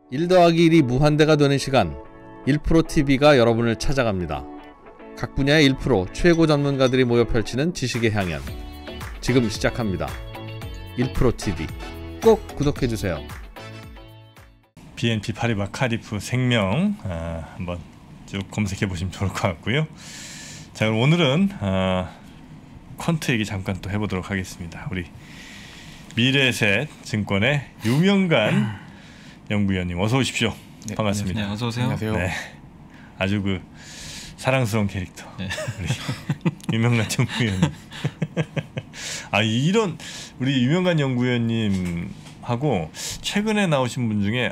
1 더하기 1이 무한대가 되는 시간 1프로TV가 여러분을 찾아갑니다. 각 분야의 1프로 최고 전문가들이 모여 펼치는 지식의 향연 지금 시작합니다. 1프로TV 꼭 구독해주세요. BNP 파리바 카리프 생명 한번 쭉 검색해 보시면 좋을 것 같고요. 자, 그럼 오늘은 퀀트 얘기 잠깐 또 해보도록 하겠습니다. 우리 미래셋 증권의 유명관 연구위원님 어서 오십시오. 네, 반갑습니다. 네, 어서 오세요. 안녕하세요. 네, 아주 그 사랑스러운 캐릭터 네. 우리 유명관 연구위원님. 이런 우리 유명관 연구위원님하고 최근에 나오신 분 중에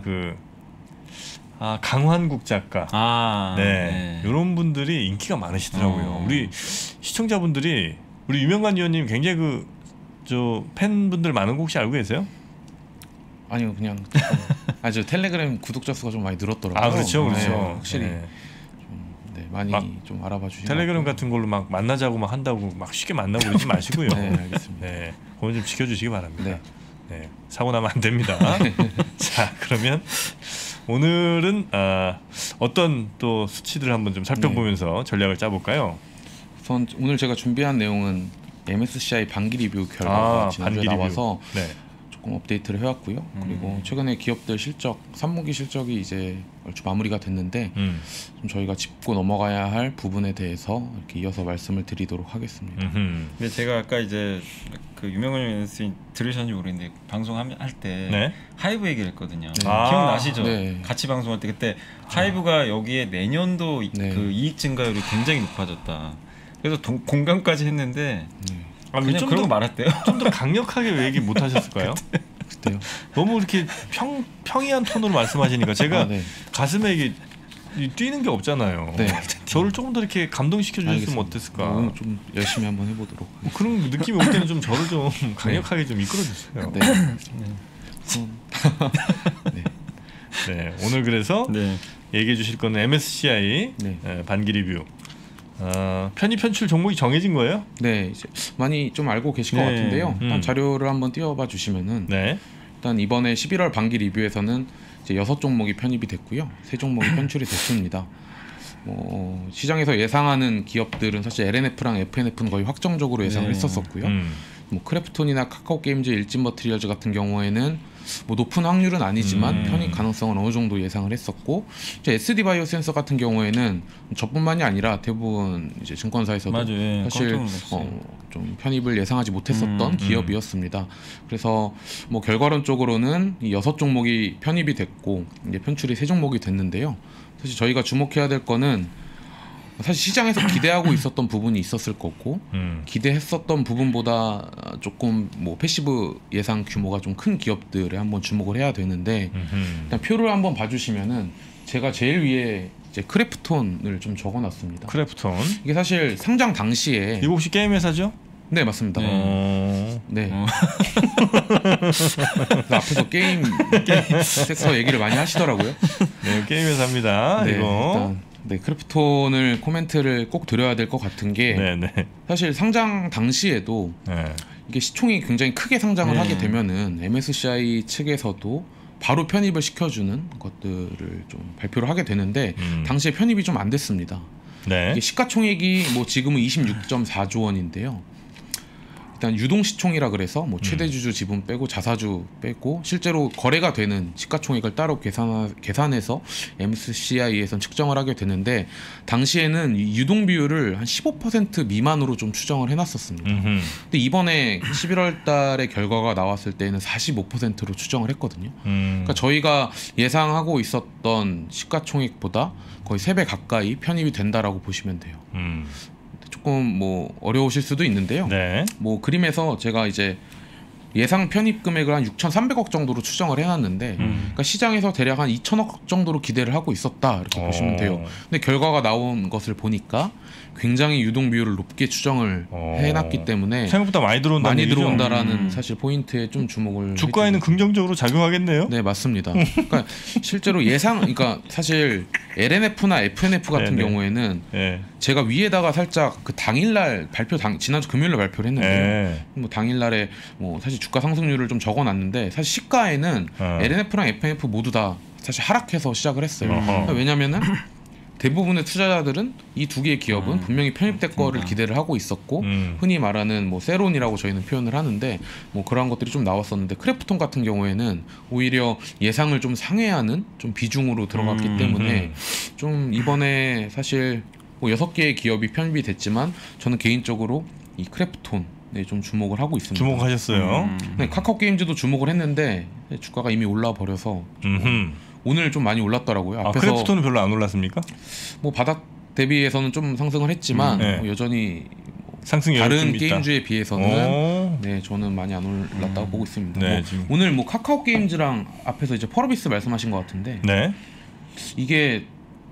강환국 작가 네. 이런 분들이 인기가 많으시더라고요. 우리 시청자분들이 우리 유명관 위원님 굉장히 저 팬분들 많은 거 혹시 알고 계세요? 아니요, 그냥 아주 텔레그램 구독자 수가 좀 많이 늘었더라고요. 그렇죠. 네, 확실히 좀, 많이 좀 알아봐 주시면. 텔레그램 같은 걸로 막 만나자고 막 한다고 막 쉽게 만나고 그러지 마시고요. 네, 알겠습니다. 네, 그건 좀 지켜주시기 바랍니다. 네. 네, 사고 나면 안 됩니다. 자, 그러면 오늘은 어떤 또 수치들을 한번 좀 살펴보면서 전략을 짜볼까요? 우선 오늘 제가 준비한 내용은 MSCI 반기 리뷰 결과가 지난주에 나와서 조금 업데이트를 해왔고요. 그리고 최근에 기업들 실적, 3분기 실적이 이제 얼추 마무리가 됐는데 좀 저희가 짚고 넘어가야 할 부분에 대해서 이렇게 이어서 말씀을 드리도록 하겠습니다. 근데 제가 아까 이제 그 유명한 연예인 들으셨는지 모르겠는데 방송할 때 하이브 얘기를 했거든요. 네. 기억나시죠? 네. 같이 방송할 때 그때 하이브가 여기에 내년도 그 이익 증가율이 굉장히 높아졌다. 그래서 공감까지 했는데 그냥 그런 거 말았대요. 좀 더 강력하게 왜 얘기 못 하셨을까요? 그때요? 너무 이렇게 평이한 톤으로 말씀하시니까 제가 가슴에 이게 뛰는 게 없잖아요. 네. 저를 조금 더 이렇게 감동시켜 주셨으면 어땠을까? 좀 열심히 한번 해보도록. 그런 느낌이 올 때는 좀 저를 좀 강력하게 좀 이끌어 주세요. 네, 오늘 그래서 얘기해 주실 거는 MSCI 반기 리뷰. 편입 편출 종목이 정해진 거예요? 네, 이제 많이 좀 알고 계실 것 같은데요. 일단 자료를 한번 띄워봐 주시면은 일단 이번에 11월 반기 리뷰에서는 이제 6종목이 편입이 됐고요. 3종목이 편출이 됐습니다. 시장에서 예상하는 기업들은 사실 LNF랑 FNF는 거의 확정적으로 예상을 했었었고요. 크래프톤이나 카카오게임즈, 일진머티리얼즈 같은 경우에는 높은 확률은 아니지만 편입 가능성은 어느 정도 예상을 했었고, 이제 SD바이오센서 같은 경우에는 저뿐만이 아니라 대부분 이제 증권사에서도 사실 좀 편입을 예상하지 못했었던 기업이었습니다. 그래서 결과론적으로는 이 6종목이 편입이 됐고 이제 편출이 3종목이 됐는데요. 사실 저희가 주목해야 될 거는 사실 시장에서 기대하고 있었던 부분이 있었을 거고 기대했었던 부분보다 조금 패시브 예상 규모가 좀 큰 기업들에 한번 주목을 해야 되는데 일단 표를 한번 봐주시면은 제가 제일 위에 이제 크래프톤을 좀 적어놨습니다. 크래프톤 이게 사실 상장 당시에 이거 혹시 게임 회사죠? 네, 맞습니다. 앞에서 게임 섹터 얘기를 많이 하시더라고요. 네, 게임 회사입니다. 이거. 크래프톤을 코멘트를 꼭 드려야 될 것 같은 게 사실 상장 당시에도 이게 시총이 굉장히 크게 상장을 하게 되면은 MSCI 측에서도 바로 편입을 시켜주는 것들을 좀 발표를 하게 되는데 당시에 편입이 좀 안 됐습니다. 이게 시가총액이 지금은 26.4조 원인데요. 일단 유동시총이라 그래서 최대주주 지분 빼고 자사주 빼고 실제로 거래가 되는 시가총액을 따로 계산해서 MSCI에선 측정을 하게 되는데 당시에는 유동 비율을 한 15% 미만으로 좀 추정을 해놨었습니다. 근데 이번에 11월 달에 결과가 나왔을 때는 45%로 추정을 했거든요. 그러니까 저희가 예상하고 있었던 시가총액보다 거의 3배 가까이 편입이 된다라고 보시면 돼요. 조금 어려우실 수도 있는데요. 그림에서 제가 이제 예상 편입 금액을 한 6,300억 정도로 추정을 해놨는데 그러니까 시장에서 대략 한 2,000억 정도로 기대를 하고 있었다 이렇게 보시면 돼요. 근데 결과가 나온 것을 보니까 굉장히 유동 비율을 높게 추정을 해놨기 때문에 생각보다 많이 들어온다라는 사실 포인트에 좀 주목을 주가에는 긍정적으로 작용하겠네요. 네, 맞습니다. 그러니까 실제로 그러니까 사실 LNF나 FNF 같은 경우에는 제가 위에다가 살짝 그 당일날 지난주 금요일날 발표를 했는데 당일날에 사실 주가 상승률을 좀 적어놨는데 사실 시가에는 LNF랑 FNF 모두 다 사실 하락해서 시작을 했어요. 왜냐면은 대부분의 투자자들은 이 두 개의 기업은 분명히 편입될 거를 기대를 하고 있었고 흔히 말하는 뭐 세론이라고 저희는 표현을 하는데 뭐 그런 것들이 좀 나왔었는데 크래프톤 같은 경우에는 오히려 예상을 좀 상회하는 좀 비중으로 들어갔기 때문에 좀 이번에 사실 뭐 6개의 기업이 편입이 됐지만 저는 개인적으로 이 크래프톤에 좀 주목을 하고 있습니다. 주목하셨어요? 네, 카카오 게임즈도 주목을 했는데 주가가 이미 올라 버려서 오늘 좀 많이 올랐더라고요. 앞에서 크래프톤은 별로 안 올랐습니까? 뭐 바닥 대비해서는 좀 상승을 했지만 뭐 여전히 상승이 다른 게임주에 비해서는 네 저는 많이 안 올랐다고 보고 있습니다. 네, 뭐 오늘 뭐 카카오 게임즈랑 앞에서 이제 펄어비스 말씀하신 것 같은데 네. 이게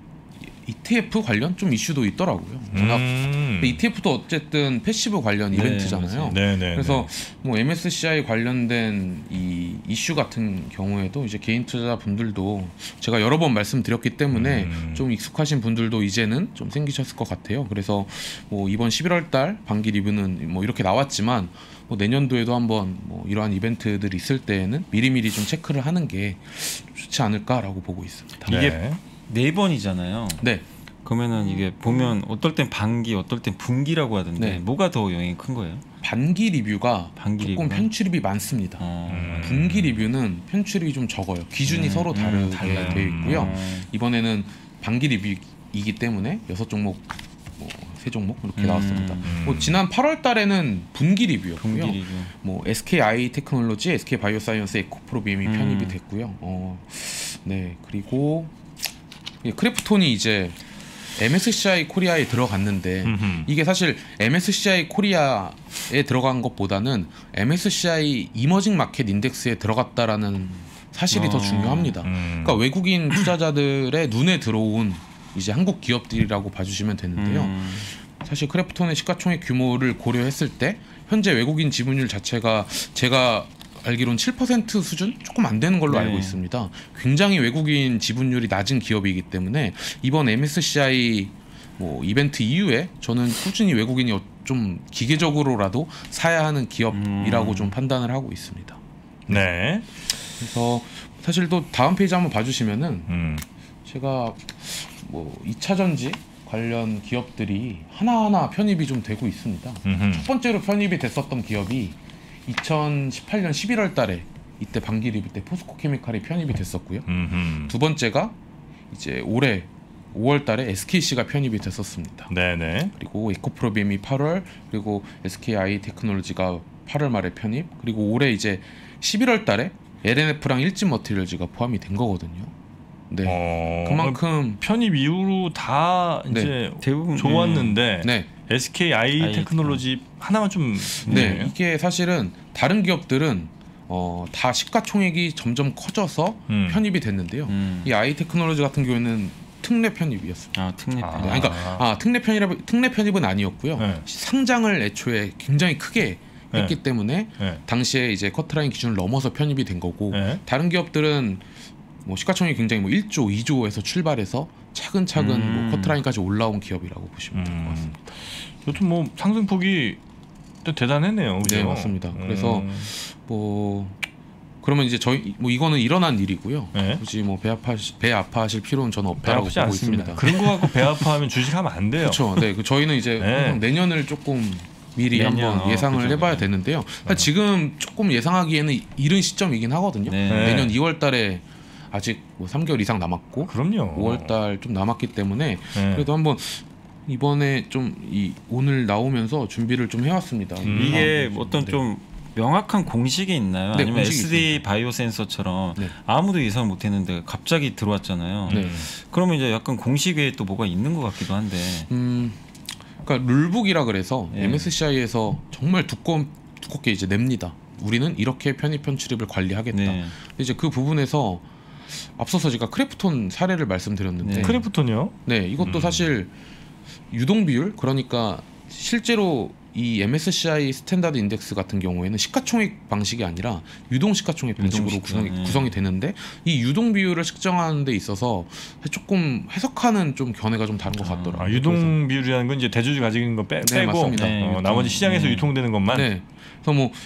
ETF 관련 좀 이슈도 있더라고요. 근데 ETF도 어쨌든 패시브 관련 이벤트잖아요. 그래서 뭐 MSCI 관련된 이 이슈 같은 경우에도 이제 개인 투자자분들도 제가 여러 번 말씀드렸기 때문에 좀 익숙하신 분들도 이제는 좀 생기셨을 것 같아요. 그래서 뭐 이번 11월달 반기 리뷰는 뭐 이렇게 나왔지만 뭐 내년도에도 한번 뭐 이러한 이벤트들이 있을 때에는 미리미리 좀 체크를 하는 게 좋지 않을까라고 보고 있습니다. 이게 4번이잖아요. 네. 그러면은 이게 보면 어떨 땐 반기, 어떨 땐 분기라고 하던데 뭐가 더 영향이 큰 거예요? 반기 리뷰가 조금 편출입이 많습니다. 분기 리뷰는 편출입이 좀 적어요. 기준이 서로 다르게 되어 있고요. 이번에는 반기 리뷰이기 때문에 6종목, 뭐 3종목 이렇게 나왔습니다. 뭐 지난 8월 달에는 분기 리뷰였고요. 분기 리뷰. 뭐 SKI 테크놀로지, SK 바이오사이언스, 에코프로비엠이 편입이 됐고요. 네, 그리고 크래프톤이 이제 MSCI 코리아에 들어갔는데 이게 사실 MSCI 코리아에 들어간 것보다는 MSCI 이머징 마켓 인덱스에 들어갔다라는 사실이 더 중요합니다. 그러니까 외국인 투자자들의 눈에 들어온 이제 한국 기업들이라고 봐주시면 되는데요. 사실 크래프톤의 시가총액 규모를 고려했을 때 현재 외국인 지분율 자체가 제가 알기로는 7% 수준? 조금 안 되는 걸로 알고 있습니다. 굉장히 외국인 지분율이 낮은 기업이기 때문에 이번 MSCI 뭐 이벤트 이후에 저는 꾸준히 외국인이 좀 기계적으로라도 사야 하는 기업이라고 좀 판단을 하고 있습니다. 네. 그래서 사실 또 다음 페이지 한번 봐주시면은 제가 뭐 2차 전지 관련 기업들이 하나하나 편입이 좀 되고 있습니다. 첫 번째로 편입이 됐었던 기업이 2018년 11월 달에 이때 반기 리뷰 때 포스코 케미칼이 편입이 됐었고요. 두 번째가 이제 올해 5월 달에 SKC가 편입이 됐었습니다. 네네. 그리고 에코프로비엠이 8월, 그리고 SKI 테크놀로지가 8월 말에 편입, 그리고 올해 이제 11월 달에 LNF랑 일진머티리얼즈가 포함이 된 거거든요. 네. 그만큼 편입 이후로 다 이제 대부분 좋았는데 SKI 테크놀로지 하나만 좀 네, 이게 사실은 다른 기업들은 다 시가총액이 점점 커져서 편입이 됐는데요. 이 I 테크놀로지 같은 경우에는 특례 편입이었습니다. 아, 특례 편입. 그러니까 특례 편입은 아니었고요. 상장을 애초에 굉장히 크게 했기 때문에 당시에 이제 커트라인 기준을 넘어서 편입이 된 거고 다른 기업들은 뭐 시가총액이 굉장히 뭐 1조, 2조에서 출발해서 차근차근 뭐 커트라인까지 올라온 기업이라고 보시면 될 것 같습니다. 여튼 뭐 상승폭이 또 대단했네요. 그죠? 네, 맞습니다. 그래서 뭐 그러면 이제 저희 뭐 이거는 일어난 일이고요. 굳이 뭐 배 아파하실 필요는 저는 없다라고 보고 않습니다. 있습니다. 그런 거 갖고 배 아파하면 주식하면 안 돼요. 그렇죠. 네, 저희는 이제 내년을 조금 미리 한번 예상을 해봐야 되는데요. 지금 조금 예상하기에는 이른 시점이긴 하거든요. 내년 2월달에 아직 뭐 3개월 이상 남았고, 그럼요. 5월달 좀 남았기 때문에 그래도 한번 이번에 좀 오늘 나오면서 준비를 좀 해왔습니다. 이게 어떤 좀 명확한 공식이 있나요? 아니면 SD 바이오센서처럼 아무도 예상 못했는데 갑자기 들어왔잖아요. 그러면 이제 약간 공식 외에 또 뭐가 있는 것 같기도 한데. 그러니까 룰북이라 그래서 MSCI에서 정말 두껍게 이제 냅니다. 우리는 이렇게 편입 편출입을 관리하겠다. 근데 이제 그 부분에서 앞서서 제가 크래프톤 사례를 말씀드렸는데 크래프톤이요? 네, 이것도 사실 유동 비율, 그러니까 실제로 이 MSCI 스탠다드 인덱스 같은 경우에는 시가총액 방식이 아니라 유동 시가총액 방식으로 구성이 되는데 이 유동 비율을 측정하는 데 있어서 조금 해석하는 좀 견해가 좀 다른 것 같더라고요. 유동 비율이라는 건 이제 대주주 가지고 있는 거 빼고 맞습니다. 나머지 시장에서 유통되는 것만. 네. 그래서 뭐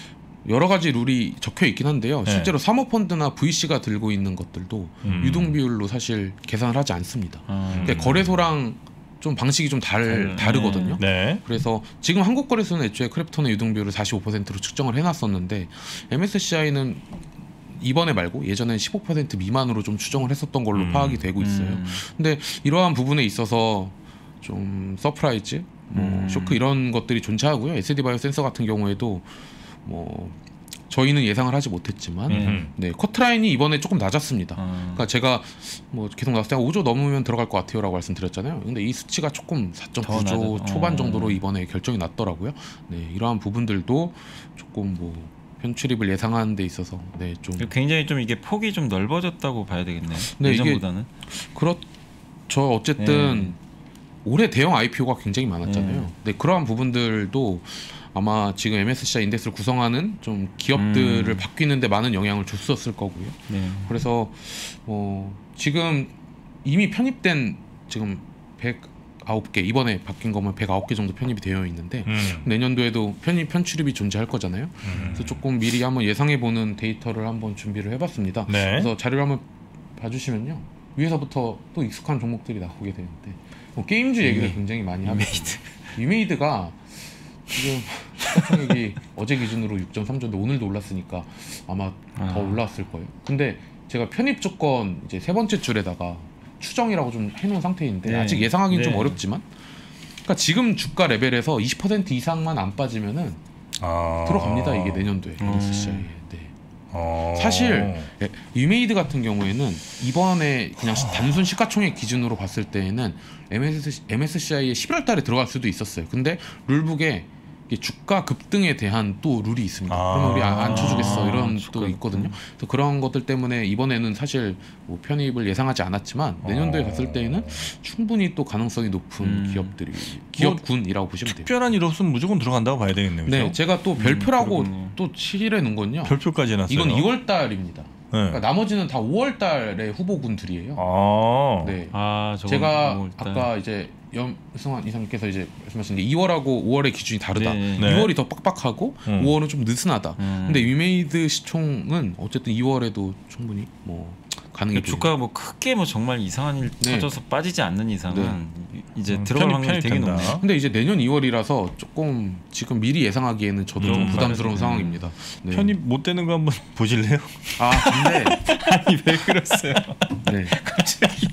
여러 가지 룰이 적혀 있긴 한데요. 실제로 사모펀드나 VC가 들고 있는 것들도 유동 비율로 사실 계산을 하지 않습니다. 그러니까 거래소랑 좀 방식이 좀 다르거든요. 네. 그래서 지금 한국거래소는 애초에 크립토의 유동 비율을 45%로 측정을 해놨었는데 MSCI는 이번에 말고 예전엔 15% 미만으로 좀 추정을 했었던 걸로 파악이 되고 있어요. 근데 이러한 부분에 있어서 좀 서프라이즈, 뭐 쇼크 이런 것들이 존재하고요. SD 바이오 센서 같은 경우에도 뭐 저희는 예상을 하지 못했지만 네, 커트라인이 이번에 조금 낮았습니다. 그러니까 제가 뭐 계속 나왔을 때 5조 넘으면 들어갈 것 같아요라고 말씀드렸잖아요. 근데 이 수치가 조금 4.9조 초반 정도로 이번에 결정이 났더라고요. 네, 이러한 부분들도 조금 뭐 편출입을 예상하는 데 있어서 네, 좀 굉장히 좀 이게 폭이 좀 넓어졌다고 봐야 되겠네요. 네, 예전보다는. 그렇죠. 어쨌든 올해 대형 IPO가 굉장히 많았잖아요. 네, 그러한 부분들도 아마 지금 MSCI 인덱스를 구성하는 좀 기업들을 바뀌는데 많은 영향을 줬었을 거고요. 네. 그래서 지금 이미 편입된 지금 109개 이번에 바뀐 거면 109개 정도 편입이 되어 있는데 내년도에도 편출입이 존재할 거잖아요. 그래서 조금 미리 한번 예상해보는 데이터를 한번 준비를 해봤습니다. 네. 그래서 자료를 한번 봐주시면요. 위에서부터 또 익숙한 종목들이 나오게 되는데 게임주 얘기를 굉장히 많이 하고 유메이드가 지금 시가총액이 어제 기준으로 6.3조인데 오늘도 올랐으니까 아마 더 올랐을 거예요. 근데 제가 편입 조건 이제 세 번째 줄에다가 추정이라고 좀 해놓은 상태인데 아직 예상하기는 좀 어렵지만, 그러니까 지금 주가 레벨에서 20% 이상만 안 빠지면은 들어갑니다. 이게 내년도에 MSCI에. 사실 유메이드 같은 경우에는 이번에 그냥 단순 시가총액 기준으로 봤을 때에는 MSCI에 11월 달에 들어갈 수도 있었어요. 근데 룰북에 주가 급등에 대한 또 룰이 있습니다. 그러면 우리 안 쳐주겠어 이런 또 있거든요. 그래서 그런 것들 때문에 이번에는 사실 뭐 편입을 예상하지 않았지만 내년도에 갔을 때에는 충분히 또 가능성이 높은 기업들이 기업군이라고 보시면 돼요. 특별한 일 없으면 무조건 들어간다고 봐야 되겠네요. 네, 제가 또 별표라고 또 칠해 놓은 건요. 별표까지 해놨어요. 이건 2월 달입니다. 그러니까 나머지는 다 5월 달의 후보군들이에요. 네. 제가 아까 이제 염승환 이사님께서 이제 말씀하신 게 2월하고 5월의 기준이 다르다. 2월이 더 빡빡하고 5월은 좀 느슨하다. 근데 유메이드 시총은 어쨌든 2월에도 충분히 뭐 가능해. 주가가 뭐 크게 뭐 정말 이상한 일 터져서 빠지지 않는 이상은 이제 들어갈 확률이 되게 높네요. 근데 이제 내년 2월이라서 조금 지금 미리 예상하기에는 저도 좀 부담스러운 상황입니다. 편입 못 되는 거 한번 보실래요? 근데 아니 왜 그랬어요? 네. 갑자기.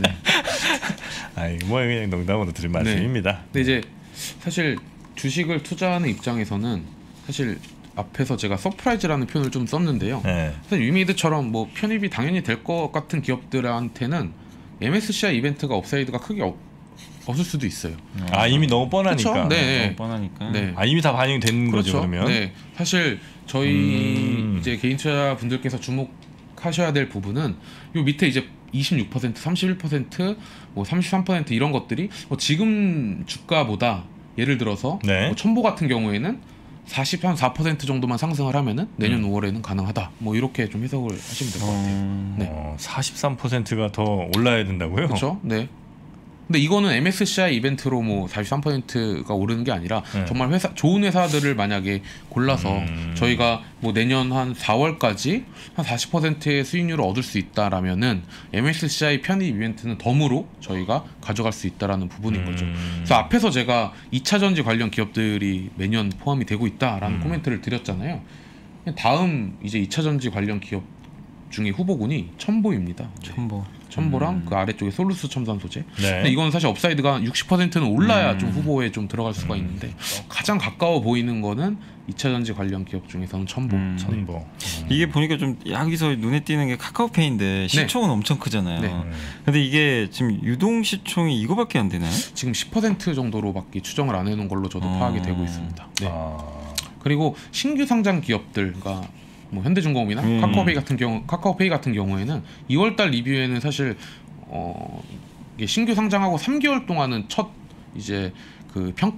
뭐 그냥 농담으로 드린 말씀입니다. 근데 이제 사실 주식을 투자하는 입장에서는 사실 앞에서 제가 서프라이즈라는 표현을 좀 썼는데요. 사실 유메이드처럼 뭐 편입이 당연히 될 것 같은 기업들한테는 MSCI 이벤트가 업사이드가 크게 없을 수도 있어요. 이미 너무 뻔하니까. 그렇죠? 네. 너무 뻔하니까. 네. 이미 다 반영이 된 거죠 그러면. 네. 사실 저희 이제 개인 투자분들께서 주목하셔야 될 부분은 요 밑에 이제 26%, 31%, 뭐 33% 이런 것들이 지금 주가보다 예를 들어서 뭐 첨보 같은 경우에는 44% 정도만 상승을 하면은 내년 5월에는 가능하다. 뭐 이렇게 좀 해석을 하시면 될 것 같아요. 네. 43%가 더 올라야 된다고요? 그렇죠. 네. 근데 이거는 MSCI 이벤트로 뭐 43%가 오르는 게 아니라 정말 좋은 회사들을 만약에 골라서 저희가 뭐 내년 한 4월까지 한 40%의 수익률을 얻을 수 있다라면은 MSCI 편입 이벤트는 덤으로 저희가 가져갈 수 있다라는 부분인 거죠. 그래서 앞에서 제가 2차 전지 관련 기업들이 매년 포함이 되고 있다라는 코멘트를 드렸잖아요. 다음 이제 2차 전지 관련 기업 중에 후보군이 첨보입니다. 첨보랑 그 아래쪽에 솔루스 첨단 소재. 근데 이건 사실 업사이드가 60%는 올라야 좀 후보에 좀 들어갈 수가 있는데 가장 가까워 보이는 거는 2차 전지 관련 기업 중에서는 첨보. 이게 보니까 좀 여기서 눈에 띄는 게 카카오페이인데 시총은 엄청 크잖아요. 근데 이게 지금 유동 시총이 이거밖에 안 되나요? 지금 10% 정도로밖에 추정을 안 해놓은 걸로 저도 파악이 되고 있습니다. 그리고 신규 상장 기업들과 뭐 현대중공업이나 카카오페이 같은 경우에는 2월달 리뷰에는 사실 이게 신규 상장하고 3개월 동안은 첫 이제 그 평가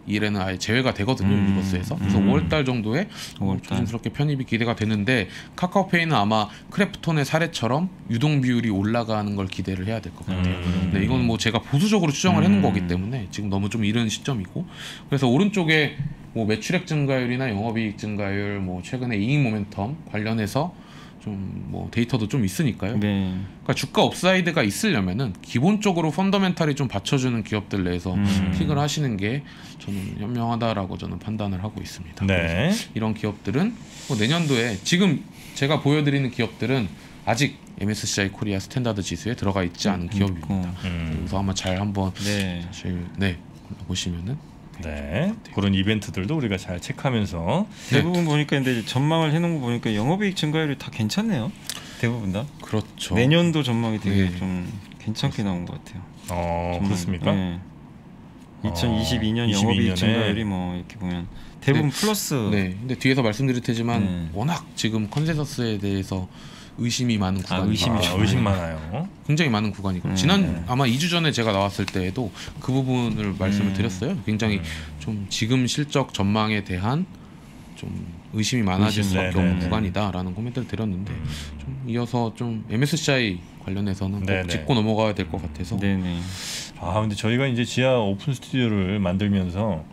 1에는 아예 제외가 되거든요. 유니버스에서. 그래서 5월달 정도에 조심스럽게 편입이 기대가 되는데 카카오페이는 아마 크래프톤의 사례처럼 유동 비율이 올라가는 걸 기대를 해야 될 것 같아요. 네, 이건 뭐 제가 보수적으로 추정을 해놓은 거기 때문에 지금 너무 좀 이른 시점이고, 그래서 오른쪽에 뭐 매출액 증가율이나 영업이익 증가율, 뭐 최근에 이익 모멘텀 관련해서 좀 뭐 데이터도 좀 있으니까요. 네. 그러니까 주가 업사이드가 있으려면은 기본적으로 펀더멘탈이 좀 받쳐주는 기업들 내에서 픽을 하시는 게 저는 현명하다라고 저는 판단을 하고 있습니다. 네. 이런 기업들은 뭐 내년도에 지금 제가 보여드리는 기업들은 아직 MSCI 코리아 스탠다드 지수에 들어가 있지 않은 기업입니다. 그래서 아마 잘 한번 사실 보시면은. 네, 그런 이벤트들도 우리가 잘 체크하면서 대부분 보니까 근데 전망을 해놓은 거 보니까 영업이익 증가율이 다 괜찮네요. 대부분 다. 그렇죠. 내년도 전망이 되게 좀 괜찮게 나온 것 같아요. 그렇습니까? 네. 2022년 영업이익 증가율이 뭐 이렇게 보면 대부분 플러스. 네. 근데 뒤에서 말씀드릴 테지만 워낙 지금 컨센서스에 대해서 의심이 많은 구간이죠. 의심 많아요. 굉장히 많은 구간이고 지난 아마 2주 전에 제가 나왔을 때에도 그 부분을 말씀을 드렸어요. 굉장히 좀 지금 실적 전망에 대한 좀 의심이 많아질 수밖에 없는 구간이다라는 코멘트를 드렸는데 좀 이어서 좀 MSCI 관련해서는 꼭 짚고 넘어가야 될 것 같아서. 네네. 근데 저희가 이제 지하 오픈 스튜디오를 만들면서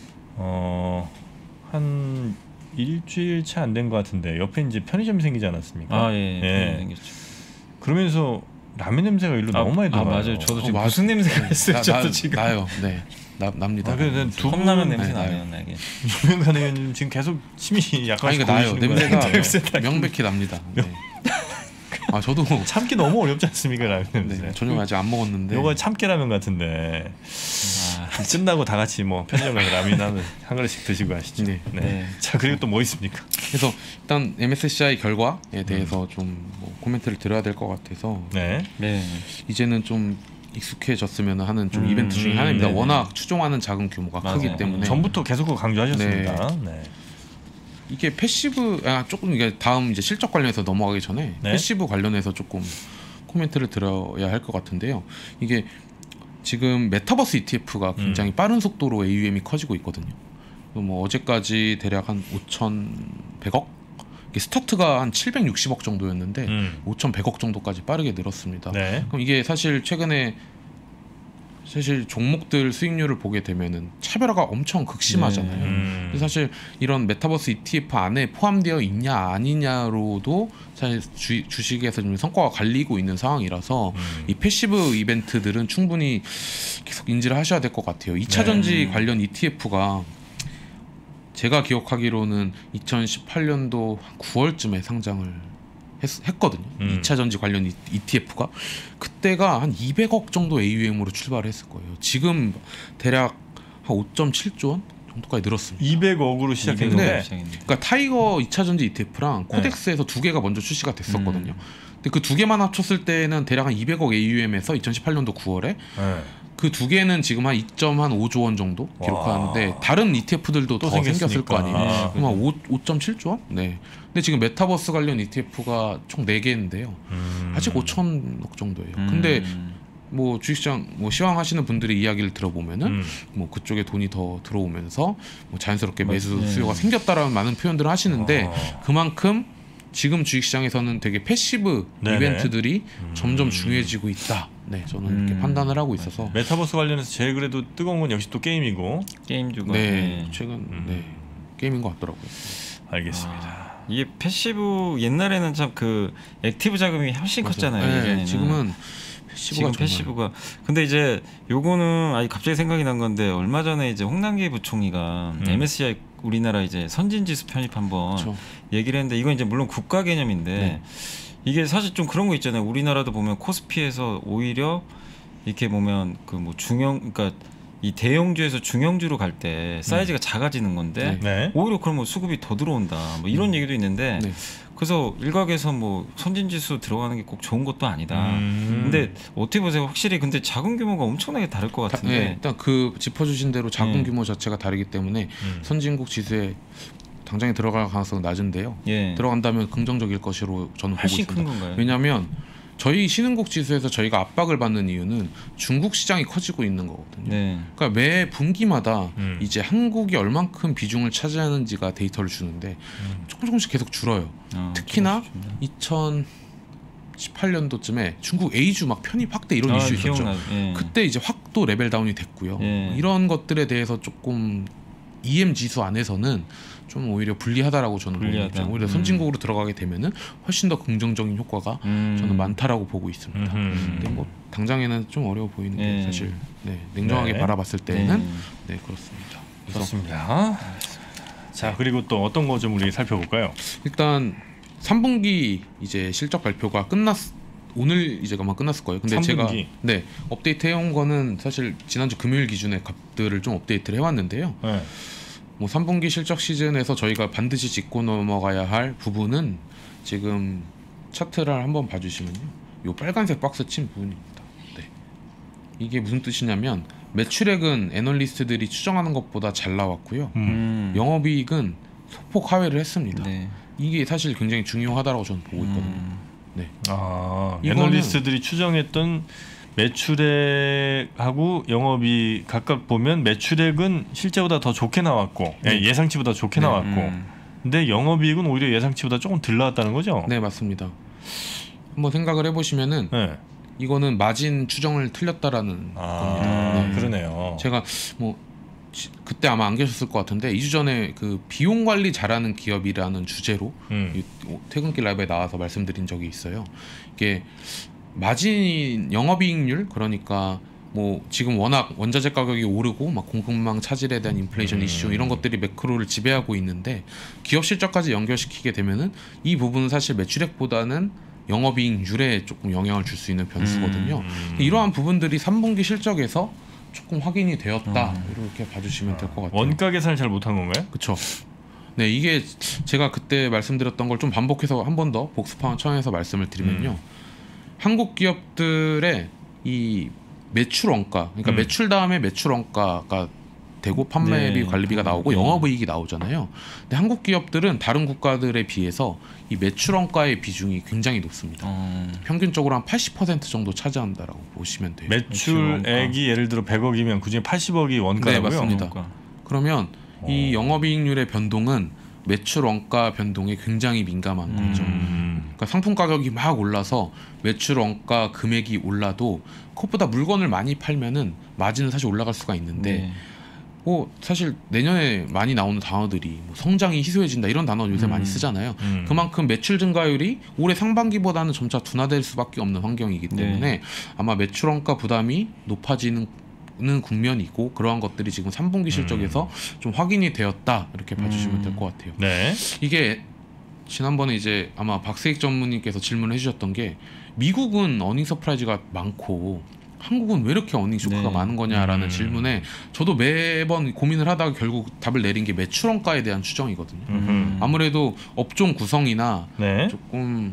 한 일주일 채 안 된 것 같은데 옆에 이제 편의점이 생기지 않았습니까? 예. 생겼죠. 그러면서 라면 냄새가 일로 너무 많이 들어요. 맞아요. 저도 지금 무슨 냄새가 있어요. 저도 지금 나요. 네. 납니다. 컵라면 냄새 나요. 유명한 의원님 지금 계속 침이 약간 나요. 냄새가 명백히 납니다. 네. 저도 참기 너무 어렵지 않습니까, 라면 냄새? 네, 저녁 아직 안 먹었는데. 이거 참깨라면 같은데. 끝나고 다 같이 뭐 편의점 가서 라면 한 그릇씩 드시고 하시죠. 네. 자, 그리고 또 뭐 있습니까? 그래서 일단 MSCI 결과에 대해서 좀 뭐 코멘트를 드려야 될 것 같아서. 이제는 좀 익숙해졌으면 하는 좀 이벤트 중에 하나입니다. 워낙 추종하는 자금 규모가 크기 때문에. 전부터 계속 강조하셨습니다. 이게 패시브 조금 이게 다음 이제 실적 관련해서 넘어가기 전에 패시브 관련해서 조금 코멘트를 드려야 할 것 같은데요. 이게 지금 메타버스 ETF가 굉장히 빠른 속도로 AUM이 커지고 있거든요. 뭐 어제까지 대략 한 5,100억? 스타트가 한 760억 정도였는데 5,100억 정도까지 빠르게 늘었습니다. 그럼 이게 사실 최근에 종목들 수익률을 보게 되면은 차별화가 엄청 극심하잖아요. 사실 이런 메타버스 ETF 안에 포함되어 있냐 아니냐로도 사실 주식에서 좀 성과가 갈리고 있는 상황이라서 이 패시브 이벤트들은 충분히 계속 인지를 하셔야 될 것 같아요. 2차 전지 관련 ETF가 제가 기억하기로는 2018년도 9월쯤에 상장을 했거든요. 2차 전지 관련 ETF가 그때가 한 200억 정도 AUM으로 출발을 했을 거예요. 지금 대략 한 5.7조 원 정도까지 늘었습니다. 200억으로 시작했는데 그러니까 타이거 2차 전지 ETF랑 코덱스에서 두 개가 먼저 출시가 됐었거든요. 근데 그 두 개만 합쳤을 때는 대략 한 200억 AUM에서 2018년도 9월에 그 두 개는 지금 한 2.5조 원 정도 기록하는데 다른 ETF들도 더 생겼을 거 아니에요. 그럼 한 5.7조 원? 네. 근데 지금 메타버스 관련 ETF가 총 4개인데요. 아직 5천억 정도예요. 근데 뭐 주식시장 뭐 시황하시는 분들의 이야기를 들어보면은 뭐 그쪽에 돈이 더 들어오면서 뭐 자연스럽게 매수 수요가 생겼다라는 많은 표현들을 하시는데 그만큼 지금 주식시장에서는 되게 패시브 이벤트들이 점점 중요해지고 있다. 네, 저는 이렇게 판단을 하고 있어서 메타버스 관련해서 제일 그래도 뜨거운 건 역시 또 게임이고 게임주가 최근 게임인 것 같더라고요. 알겠습니다. 이게 패시브 옛날에는 참 그 액티브 자금이 훨씬 컸잖아요. 지금은 패시브가 근데 이제 요거는 갑자기 생각이 난 건데 얼마 전에 이제 홍남기 부총리가 MSCI 우리나라 이제 선진지수 편입 한번 얘기를 했는데 이건 이제 물론 국가 개념인데 이게 사실 좀 그런 거 있잖아요. 우리나라도 보면 코스피에서 오히려 이렇게 보면 그 뭐 그러니까 이 대형주에서 중형주로 갈 때 사이즈가 작아지는 건데 오히려 그러면 수급이 더 들어온다. 뭐 이런 얘기도 있는데 그래서 일각에서 뭐 선진지수 들어가는 게 꼭 좋은 것도 아니다. 근데 어떻게 보세요? 확실히 근데 자금 규모가 엄청나게 다를 것 같은데 일단 그 짚어주신 대로 자금 규모 자체가 다르기 때문에 선진국 지수에 당장에 들어갈 가능성은 낮은데요. 들어간다면 긍정적일 것으로 저는 보고 있습니다. 건가요? 왜냐하면 저희 신흥국 지수에서 저희가 압박을 받는 이유는 중국 시장이 커지고 있는 거거든요. 네. 그러니까 매 분기마다 이제 한국이 얼만큼 비중을 차지하는지가 데이터를 주는데 조금씩 계속 줄어요. 특히나 2018년도쯤에 중국 A주 막 편입 확대 이런 이슈 있었죠. 예. 그때 이제 확 또 레벨 다운이 됐고요. 예. 이런 것들에 대해서 조금 EM 지수 안에서는 좀 오히려 불리하다라고 저는 보고 오히려 선진국으로 들어가게 되면은 훨씬 더 긍정적인 효과가 저는 많다라고 보고 있습니다. 근데 뭐 당장에는 좀 어려워 보이는 게 사실 냉정하게 바라봤을 때는 그렇습니다. 그렇습니다. 자, 그리고 또 어떤 거 좀 우리 살펴볼까요? 일단 3분기 이제 실적 발표가 오늘 이제 아마 끝났을 거예요. 근데 3분기? 제가 업데이트 해온 거는 사실 지난주 금요일 기준의 값들을 좀 업데이트를 해왔는데요. 네. 뭐 3분기 실적 시즌에서 저희가 반드시 짚고 넘어가야 할 부분은 지금 차트를 한번 봐주시면요, 요 빨간색 박스 친 부분입니다. 네. 이게 무슨 뜻이냐면 매출액은 애널리스트들이 추정하는 것보다 잘 나왔고요. 영업이익은 소폭 하회를 했습니다. 네. 이게 사실 굉장히 중요하다고 저는 보고 있거든요. 네. 애널리스트들이 추정했던 매출액하고 영업이 각각 보면 매출액은 실제보다 더 좋게 나왔고 예상치보다 좋게 나왔고 근데 영업이익은 오히려 예상치보다 조금 덜 나왔다는 거죠? 네, 맞습니다. 한번 생각을 해보시면은 이거는 마진 추정을 틀렸다라는 겁니다. 네. 그러네요. 제가 뭐 그때 아마 안 계셨을 것 같은데 2주 전에 그 비용 관리 잘하는 기업이라는 주제로 퇴근길 라이브에 나와서 말씀드린 적이 있어요. 이게 마진 영업이익률, 그러니까 뭐 지금 워낙 원자재 가격이 오르고 막 공급망 차질에 대한 인플레이션 이슈 이런 것들이 매크로를 지배하고 있는데 기업 실적까지 연결시키게 되면은 이 부분은 사실 매출액보다는 영업이익률에 조금 영향을 줄 수 있는 변수거든요. 이러한 부분들이 3분기 실적에서 조금 확인이 되었다, 이렇게 봐주시면 될 것 같아요. 원가 계산을 잘 못한 건가요? 그렇죠. 네, 이게 제가 그때 말씀드렸던 걸 좀 반복해서 한 번 더 복습하는 차원에서 말씀을 드리면요, 한국 기업들의 이 매출 원가, 그러니까 매출 다음에 매출 원가가 되고 판매비, 관리비가 나오고 영업이익이 나오잖아요. 근데 한국 기업들은 다른 국가들에 비해서 이 매출 원가의 비중이 굉장히 높습니다. 평균적으로 한 80% 정도 차지한다라고 보시면 돼요. 매출액이 예를 들어 100억이면 그중에 80억이 원가라고요? 네, 맞습니다. 그러면 이 영업이익률의 변동은 매출 원가 변동에 굉장히 민감한 거죠. 그러니까 상품 가격이 막 올라서 매출 원가 금액이 올라도 그것보다 물건을 많이 팔면은 마진은 사실 올라갈 수가 있는데 뭐 사실 내년에 많이 나오는 단어들이 뭐 성장이 희소해진다 이런 단어 요새 많이 쓰잖아요. 그만큼 매출 증가율이 올해 상반기보다는 점차 둔화될 수밖에 없는 환경이기 때문에 아마 매출 원가 부담이 높아지는 국면이고, 그러한 것들이 지금 3분기 실적에서 좀 확인이 되었다, 이렇게 봐주시면 될 것 같아요. 네. 이게 지난번에 이제 아마 박세익 전무님께서 질문을 해주셨던 게 미국은 어닝 서프라이즈가 많고 한국은 왜 이렇게 어닝 쇼크가 많은 거냐라는 질문에 저도 매번 고민을 하다가 결국 답을 내린 게 매출 원가에 대한 추정이거든요. 아무래도 업종 구성이나 조금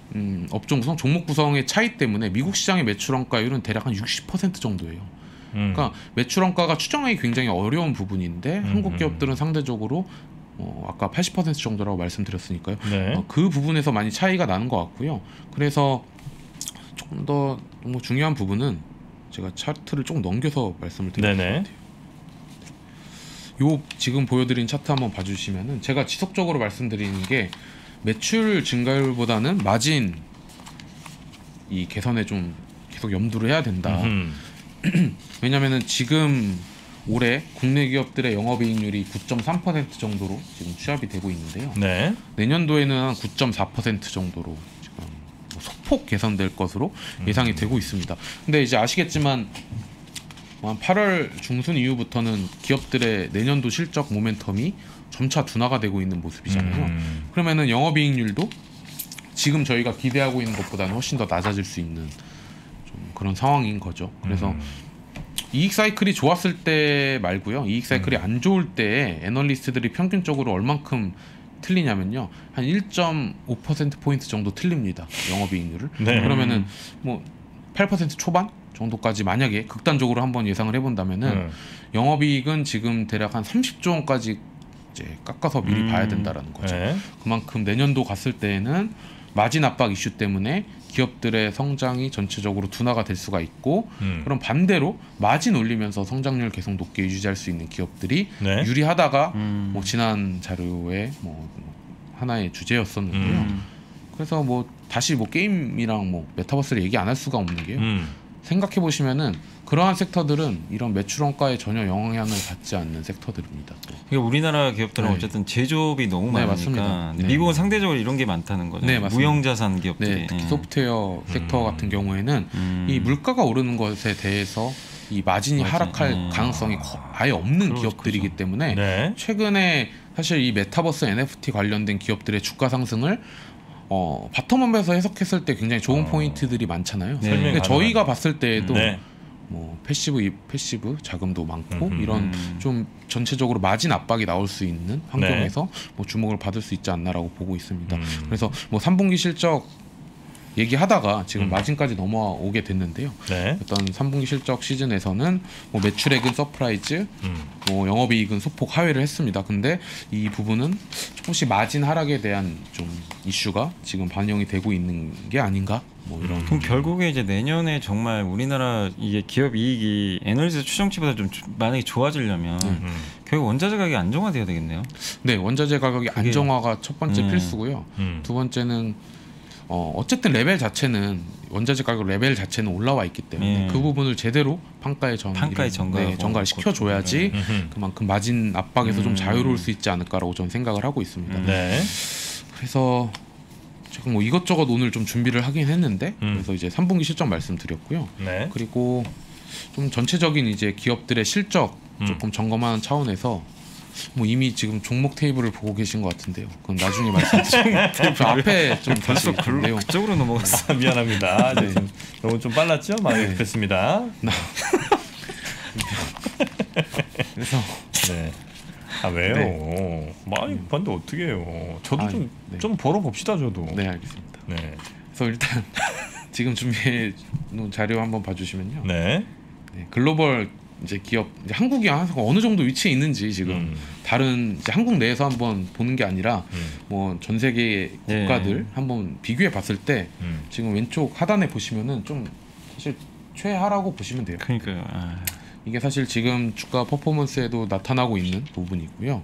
업종 구성, 종목 구성의 차이 때문에 미국 시장의 매출 원가율은 대략 한 60% 정도예요. 그러니까 매출 원가가 추정하기 굉장히 어려운 부분인데 한국 기업들은 상대적으로 아까 80% 정도라고 말씀드렸으니까요. 그 부분에서 많이 차이가 나는 것 같고요. 그래서 조금 더 뭐 중요한 부분은 제가 차트를 조금 넘겨서 말씀을 드릴 것 같아요. 요 지금 보여드린 차트 한번 봐주시면은 제가 지속적으로 말씀드리는 게 매출 증가율보다는 마진 이 개선에 좀 계속 염두를 해야 된다. 왜냐면은 지금 올해 국내 기업들의 영업이익률이 9.3% 정도로 지금 취합이 되고 있는데요. 내년도에는 한 9.4% 정도로 지금 소폭 개선될 것으로 예상이 되고 있습니다. 근데 이제 아시겠지만 한 8월 중순 이후부터는 기업들의 내년도 실적 모멘텀이 점차 둔화가 되고 있는 모습이잖아요. 그러면은 영업이익률도 지금 저희가 기대하고 있는 것보다는 훨씬 더 낮아질 수 있는 좀 그런 상황인 거죠. 그래서 이익 사이클이 좋았을 때 말고요, 이익 사이클이 안 좋을 때 애널리스트들이 평균적으로 얼만큼 틀리냐면요, 한 1.5% 포인트 정도 틀립니다, 영업이익률을. 그러면은 뭐 8% 초반 정도까지 만약에 극단적으로 한번 예상을 해본다면은 영업이익은 지금 대략 한 30조 원까지 이제 깎아서 미리 봐야 된다라는 거죠. 그만큼 내년도 갔을 때에는 마진 압박 이슈 때문에 기업들의 성장이 전체적으로 둔화가 될 수가 있고 그럼 반대로 마진 올리면서 성장률 계속 높게 유지할 수 있는 기업들이 네. 유리하다가 뭐 지난 자료의 뭐 하나의 주제였었는데요. 그래서 뭐 다시 뭐 게임이랑 뭐 메타버스를 얘기 안 할 수가 없는 게요. 생각해 보시면은 그러한 섹터들은 이런 매출 원가에 전혀 영향을 받지 않는 섹터들입니다. 그러니까 우리나라 기업들은 네. 어쨌든 제조업이 너무 네, 많으니까 네. 미국은 상대적으로 이런 게 많다는 거죠. 네, 무형자산 기업들이. 네, 특히 소프트웨어 섹터 같은 경우에는 이 물가가 오르는 것에 대해서 이 마진이 하락할 가능성이 아예 없는 기업들이기 때문에 네. 최근에 사실 이 메타버스 NFT 관련된 기업들의 주가 상승을 바텀업에서 해석했을 때 굉장히 좋은 포인트들이 많잖아요. 네. 근데 저희가 봤을 때에도 네. 뭐 패시브 자금도 많고 이런 좀 전체적으로 마진 압박이 나올 수 있는 환경에서 네. 뭐 주목을 받을 수 있지 않나라고 보고 있습니다. 그래서 뭐 3분기 실적 얘기하다가 지금 마진까지 넘어오게 됐는데요. 네. 어떤 3분기 실적 시즌에서는 뭐 매출액은 서프라이즈, 뭐 영업이익은 소폭 하회를 했습니다. 근데 이 부분은 조금씩 마진 하락에 대한 좀 이슈가 지금 반영이 되고 있는 게 아닌가? 뭐 이런. 그럼 결국에 이제 내년에 정말 우리나라 이게 기업 이익이 애널리스트 추정치보다 좀 만약에 좋아지려면 결국 원자재 가격이 안정화돼야 되겠네요. 네, 원자재 가격이 안정화가 첫 번째 필수고요. 두 번째는 어쨌든 레벨 자체는 원자재 가격 레벨 자체는 올라와 있기 때문에 그 부분을 제대로 판가에 전가를 시켜줘야지 그만큼 마진 압박에서 좀 자유로울 수 있지 않을까라고 저는 생각을 하고 있습니다. 네. 그래서 제가 뭐 이것저것 오늘 좀 준비를 하긴 했는데 그래서 이제 3분기 실적 말씀드렸고요. 네. 그리고 좀 전체적인 이제 기업들의 실적 조금 점검하는 차원에서 뭐 이미 지금 종목 테이블을 보고 계신 것 같은데요. 그건 나중에 말씀드릴게요. 앞에 좀 벌써 그쪽으로 넘어갔어. 미안합니다. 네. 너무 좀 빨랐죠? 많이 됐습니다. 그래서 네. 아 왜요? 네. 많이 봤는데 어떻게 해요? 저도 좀 벌어봅시다 저도. 네 알겠습니다. 네. 그래서 일단 지금 준비해 놓은 자료 한번 봐주시면요. 네. 글로벌 이제 기업 이제 한국이 어느 정도 위치에 있는지 지금 다른 이제 한국 내에서 한번 보는 게 아니라 뭐 전 세계 국가들 한번 비교해 봤을 때 지금 왼쪽 하단에 보시면은 좀 사실 최하라고 보시면 돼요. 그러니까요. 이게 사실 지금 주가 퍼포먼스에도 나타나고 있는 부분이고요.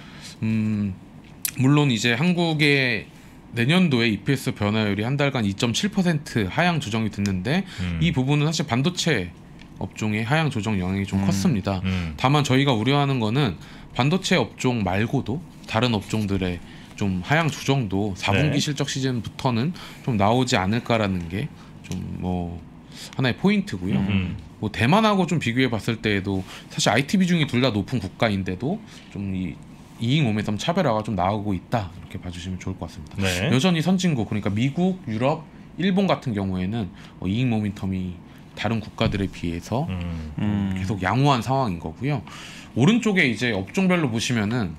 물론 이제 한국의 내년도에 EPS 변화율이 한 달간 2.7% 하향 조정이 됐는데 이 부분은 사실 반도체 업종의 하향 조정 영향이 좀 컸습니다. 다만 저희가 우려하는 거는 반도체 업종 말고도 다른 업종들의 좀 하향 조정도 4분기 네. 실적 시즌부터는 좀 나오지 않을까라는 게 좀 뭐 하나의 포인트고요. 뭐 대만하고 좀 비교해 봤을 때에도 사실 IT 비중이 둘 다 높은 국가인데도 좀 이 이익 모멘텀 차별화가 좀 나오고 있다 이렇게 봐주시면 좋을 것 같습니다. 네. 여전히 선진국 그러니까 미국, 유럽, 일본 같은 경우에는 이익 모멘텀이 다른 국가들에 비해서 계속 양호한 상황인 거고요. 오른쪽에 이제 업종별로 보시면은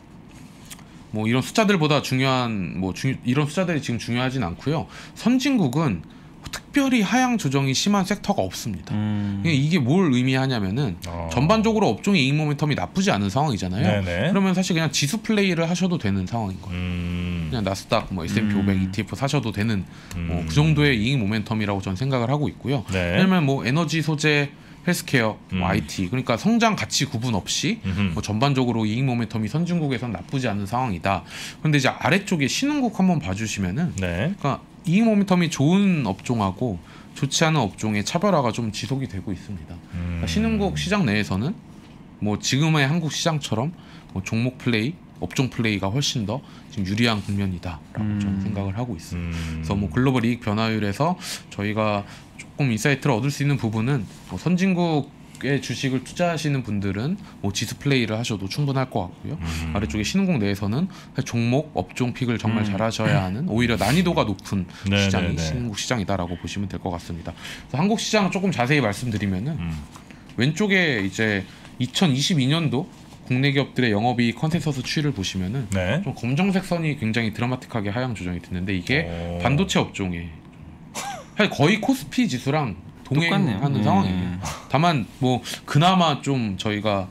뭐 이런 숫자들보다 중요한 이런 숫자들이 지금 중요하진 않고요. 선진국은 특별히 하향 조정이 심한 섹터가 없습니다. 이게 뭘 의미하냐면은 전반적으로 업종의 이익 모멘텀이 나쁘지 않은 상황이잖아요. 네네. 그러면 사실 그냥 지수 플레이를 하셔도 되는 상황인 거예요. 그냥 나스닥, 뭐 S&P 500 ETF 사셔도 되는 그 정도의 이익 모멘텀이라고 저는 생각을 하고 있고요. 네. 왜냐면 뭐 에너지 소재, 헬스케어, IT 그러니까 성장 가치 구분 없이 뭐 전반적으로 이익 모멘텀이 선진국에선 나쁘지 않은 상황이다. 그런데 이제 아래쪽에 신흥국 한번 봐주시면은 그러니까 이익 모멘텀이 좋은 업종하고 좋지 않은 업종의 차별화가 좀 지속이 되고 있습니다. 그러니까 신흥국 시장 내에서는 뭐 지금의 한국 시장처럼 뭐 종목 플레이, 업종 플레이가 훨씬 더 지금 유리한 국면이다라고 저는 생각을 하고 있습니다. 그래서 뭐 글로벌 이익 변화율에서 저희가 조금 인사이트를 얻을 수 있는 부분은 뭐 선진국의 주식을 투자하시는 분들은 뭐 지수 플레이를 하셔도 충분할 것 같고요. 아래쪽에 신흥국 내에서는 종목, 업종 픽을 정말 잘하셔야 하는 오히려 난이도가 높은 시장이 신흥국 시장이다라고 보시면 될 것 같습니다. 그래서 한국 시장을 조금 자세히 말씀드리면은 왼쪽에 이제 2022년도 국내 기업들의 영업이익 컨센서스 추이를 보시면은 좀 검정색 선이 굉장히 드라마틱하게 하향 조정이 됐는데 이게 반도체 업종에 사실 거의 코스피 지수랑 동행하는 상황이에요. 다만 뭐 그나마 좀 저희가